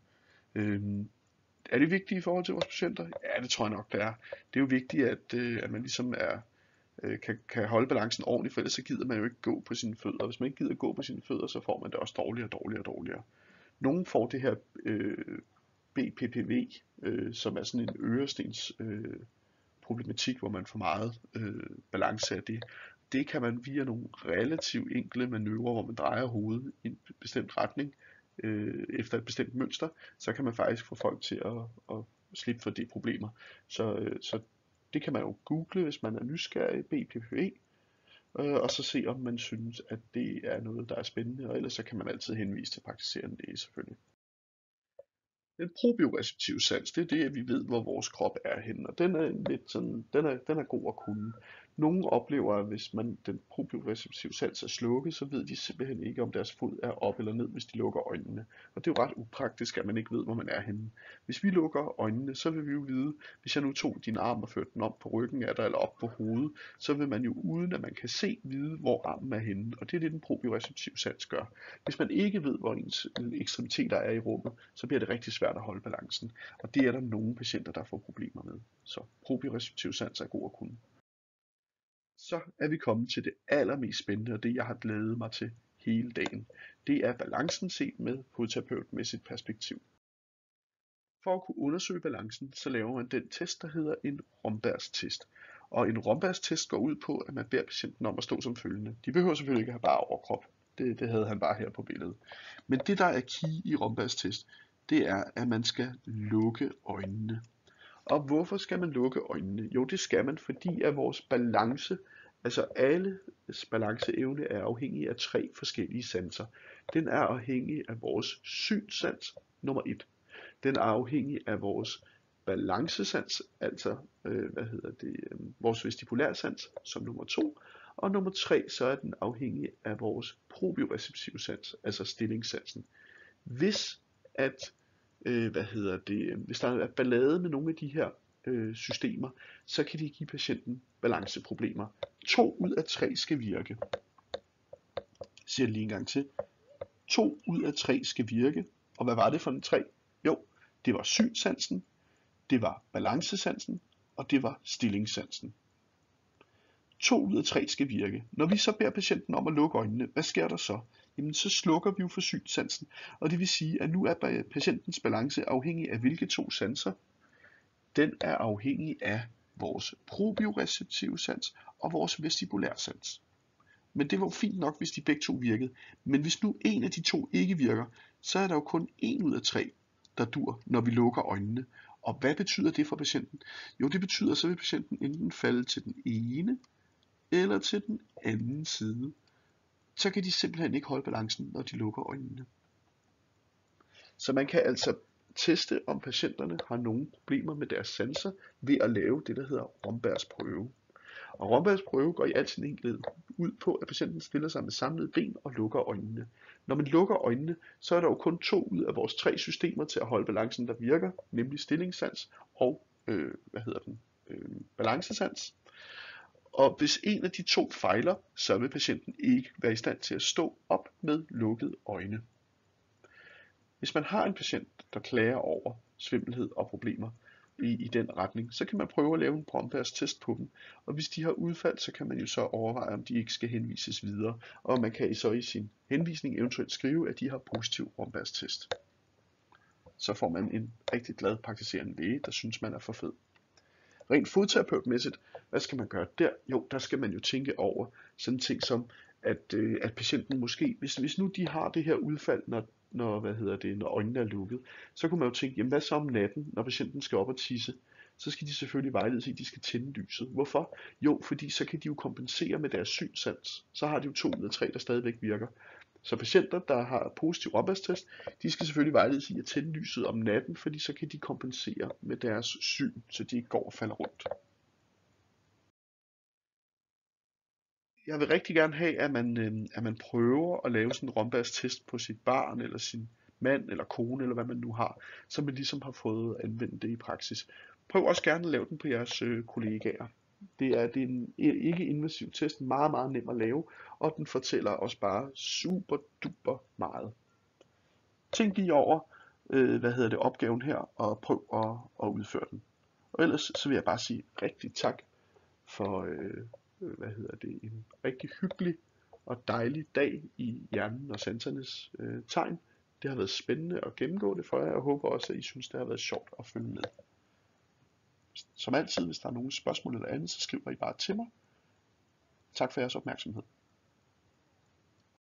Er det vigtigt i forhold til vores patienter? Ja, det tror jeg nok, det er. Det er jo vigtigt, at man ligesom kan holde balancen ordentligt, for ellers så gider man jo ikke gå på sine fødder. Hvis man ikke gider gå på sine fødder, så får man det også dårligere og dårligere og dårligere. Nogle får det her BPPV, som er sådan en ørestens problematik, hvor man får meget balance af det. Det kan man via nogle relativt enkle manøvrer, hvor man drejer hovedet i en bestemt retning, efter et bestemt mønster, så kan man faktisk få folk til at slippe for de problemer. Så det kan man jo google, hvis man er nysgerrig, BPPV, og så se, om man synes, at det er noget, der er spændende, og ellers så kan man altid henvise til praktiserende læge selvfølgelig. Den proprioceptive sans, det er det, at vi ved, hvor vores krop er henne, og den er lidt sådan, den er god at kunne. Nogle oplever, at hvis den proprioceptive sans er slukket, så ved de simpelthen ikke, om deres fod er op eller ned, hvis de lukker øjnene. Og det er jo ret upraktisk, at man ikke ved, hvor man er henne. Hvis vi lukker øjnene, så vil vi jo vide, hvis jeg nu tog din arm og førte den op på ryggen af dig, eller op på hovedet, så vil man jo uden at man kan se, vide, hvor armen er henne. Og det er det, den proprioceptive sans gør. Hvis man ikke ved, hvor ens ekstremiteter er i rummet, så bliver det rigtig svært at holde balancen. Og det er der nogle patienter, der får problemer med. Så proprioceptiv sans er god at kunne. Så er vi kommet til det allermest spændende, og det jeg har glædet mig til hele dagen. Det er balancen set med fodterapeutmæssigt perspektiv. For at kunne undersøge balancen, så laver man den test, der hedder en Rombergs test. Og en Rombergs test går ud på, at man beder patienten om at stå som følgende. De behøver selvfølgelig ikke at have bare overkrop. Det havde han bare her på billedet. Men det, der er key i Rombergs test, det er, at man skal lukke øjnene. Og hvorfor skal man lukke øjnene? Jo, det skal man, fordi at vores balance, altså alles balanceevne er afhængig af 3 forskellige sanser. Den er afhængig af vores synssans, nummer 1. Den er afhængig af vores balancesans, altså vores vestibulærsans som nummer 2. Og nummer 3, så er den afhængig af vores proprioceptive sans, altså stillingssansen. Hvis hvis der er ballade med nogle af de her systemer, så kan de give patienten balanceproblemer. 2 ud af 3 skal virke. Jeg siger det lige en gang til. 2 ud af 3 skal virke. Og hvad var det for en 3? Jo, det var synssansen, det var balancesansen, og det var stillingssansen. 2 ud af 3 skal virke. Når vi så beder patienten om at lukke øjnene, hvad sker der så? Jamen så slukker vi jo for synssansen, og det vil sige, at nu er patientens balance afhængig af hvilke 2 sanser. Den er afhængig af vores proprioceptive sans og vores vestibulærsans. Men det var jo fint nok, hvis de begge to virkede. Men hvis nu en af de to ikke virker, så er der jo kun en ud af tre, der dur, når vi lukker øjnene. Og hvad betyder det for patienten? Jo, det betyder, at så vil patienten enten falde til den ene eller til den anden side. Så kan de simpelthen ikke holde balancen, når de lukker øjnene. Så man kan altså teste, om patienterne har nogle problemer med deres sanser ved at lave det, der hedder Rombergs prøve. Og Rombergs prøve går i al sin enkelhed ud på, at patienten stiller sig med samlede ben og lukker øjnene. Når man lukker øjnene, så er der jo kun 2 ud af vores 3 systemer til at holde balancen, der virker, nemlig stillingssans og balancesans. Og hvis en af de 2 fejler, så vil patienten ikke være i stand til at stå op med lukkede øjne. Hvis man har en patient, der klager over svimmelhed og problemer i den retning, så kan man prøve at lave en Brombergs test på dem. Og hvis de har udfald, så kan man jo så overveje, om de ikke skal henvises videre. Og man kan så i sin henvisning eventuelt skrive, at de har positiv Brombergs test. Så får man en rigtig glad praktiserende læge, der synes, man er for fed. Rent fodterapeutmæssigt, hvad skal man gøre der? Jo, der skal man jo tænke over sådan ting som, at patienten måske, hvis nu de har det her udfald, når øjnene er lukket, så kunne man jo tænke, jamen hvad så om natten, når patienten skal op og tisse? Så skal de selvfølgelig vejledes i, at de skal tænde lyset. Hvorfor? Jo, fordi så kan de jo kompensere med deres synssans. Så har de jo 2 ud af 3, der stadigvæk virker. Så patienter, der har positiv Rombergs-test, de skal selvfølgelig vejledes i at tænde lyset om natten, fordi så kan de kompensere med deres syn, så de ikke går og falder rundt. Jeg vil rigtig gerne have, at man prøver at lave sådan en Rombergs-test på sit barn, eller sin mand, eller kone, eller hvad man nu har, så man ligesom har fået anvendt det i praksis. Prøv også gerne at lave den på jeres kollegaer. Det er en ikke-invasiv test, meget, meget nem at lave, og den fortæller også bare super duper meget. Tænk lige over, opgaven her, og prøv at udføre den. Og ellers så vil jeg bare sige rigtig tak for en rigtig hyggelig og dejlig dag i hjernen og sansernes tegn. Det har været spændende at gennemgå det for jer, og jeg håber også, at I synes, det har været sjovt at følge med. Som altid, hvis der er nogle spørgsmål eller andet, så skriver I bare til mig. Tak for jeres opmærksomhed.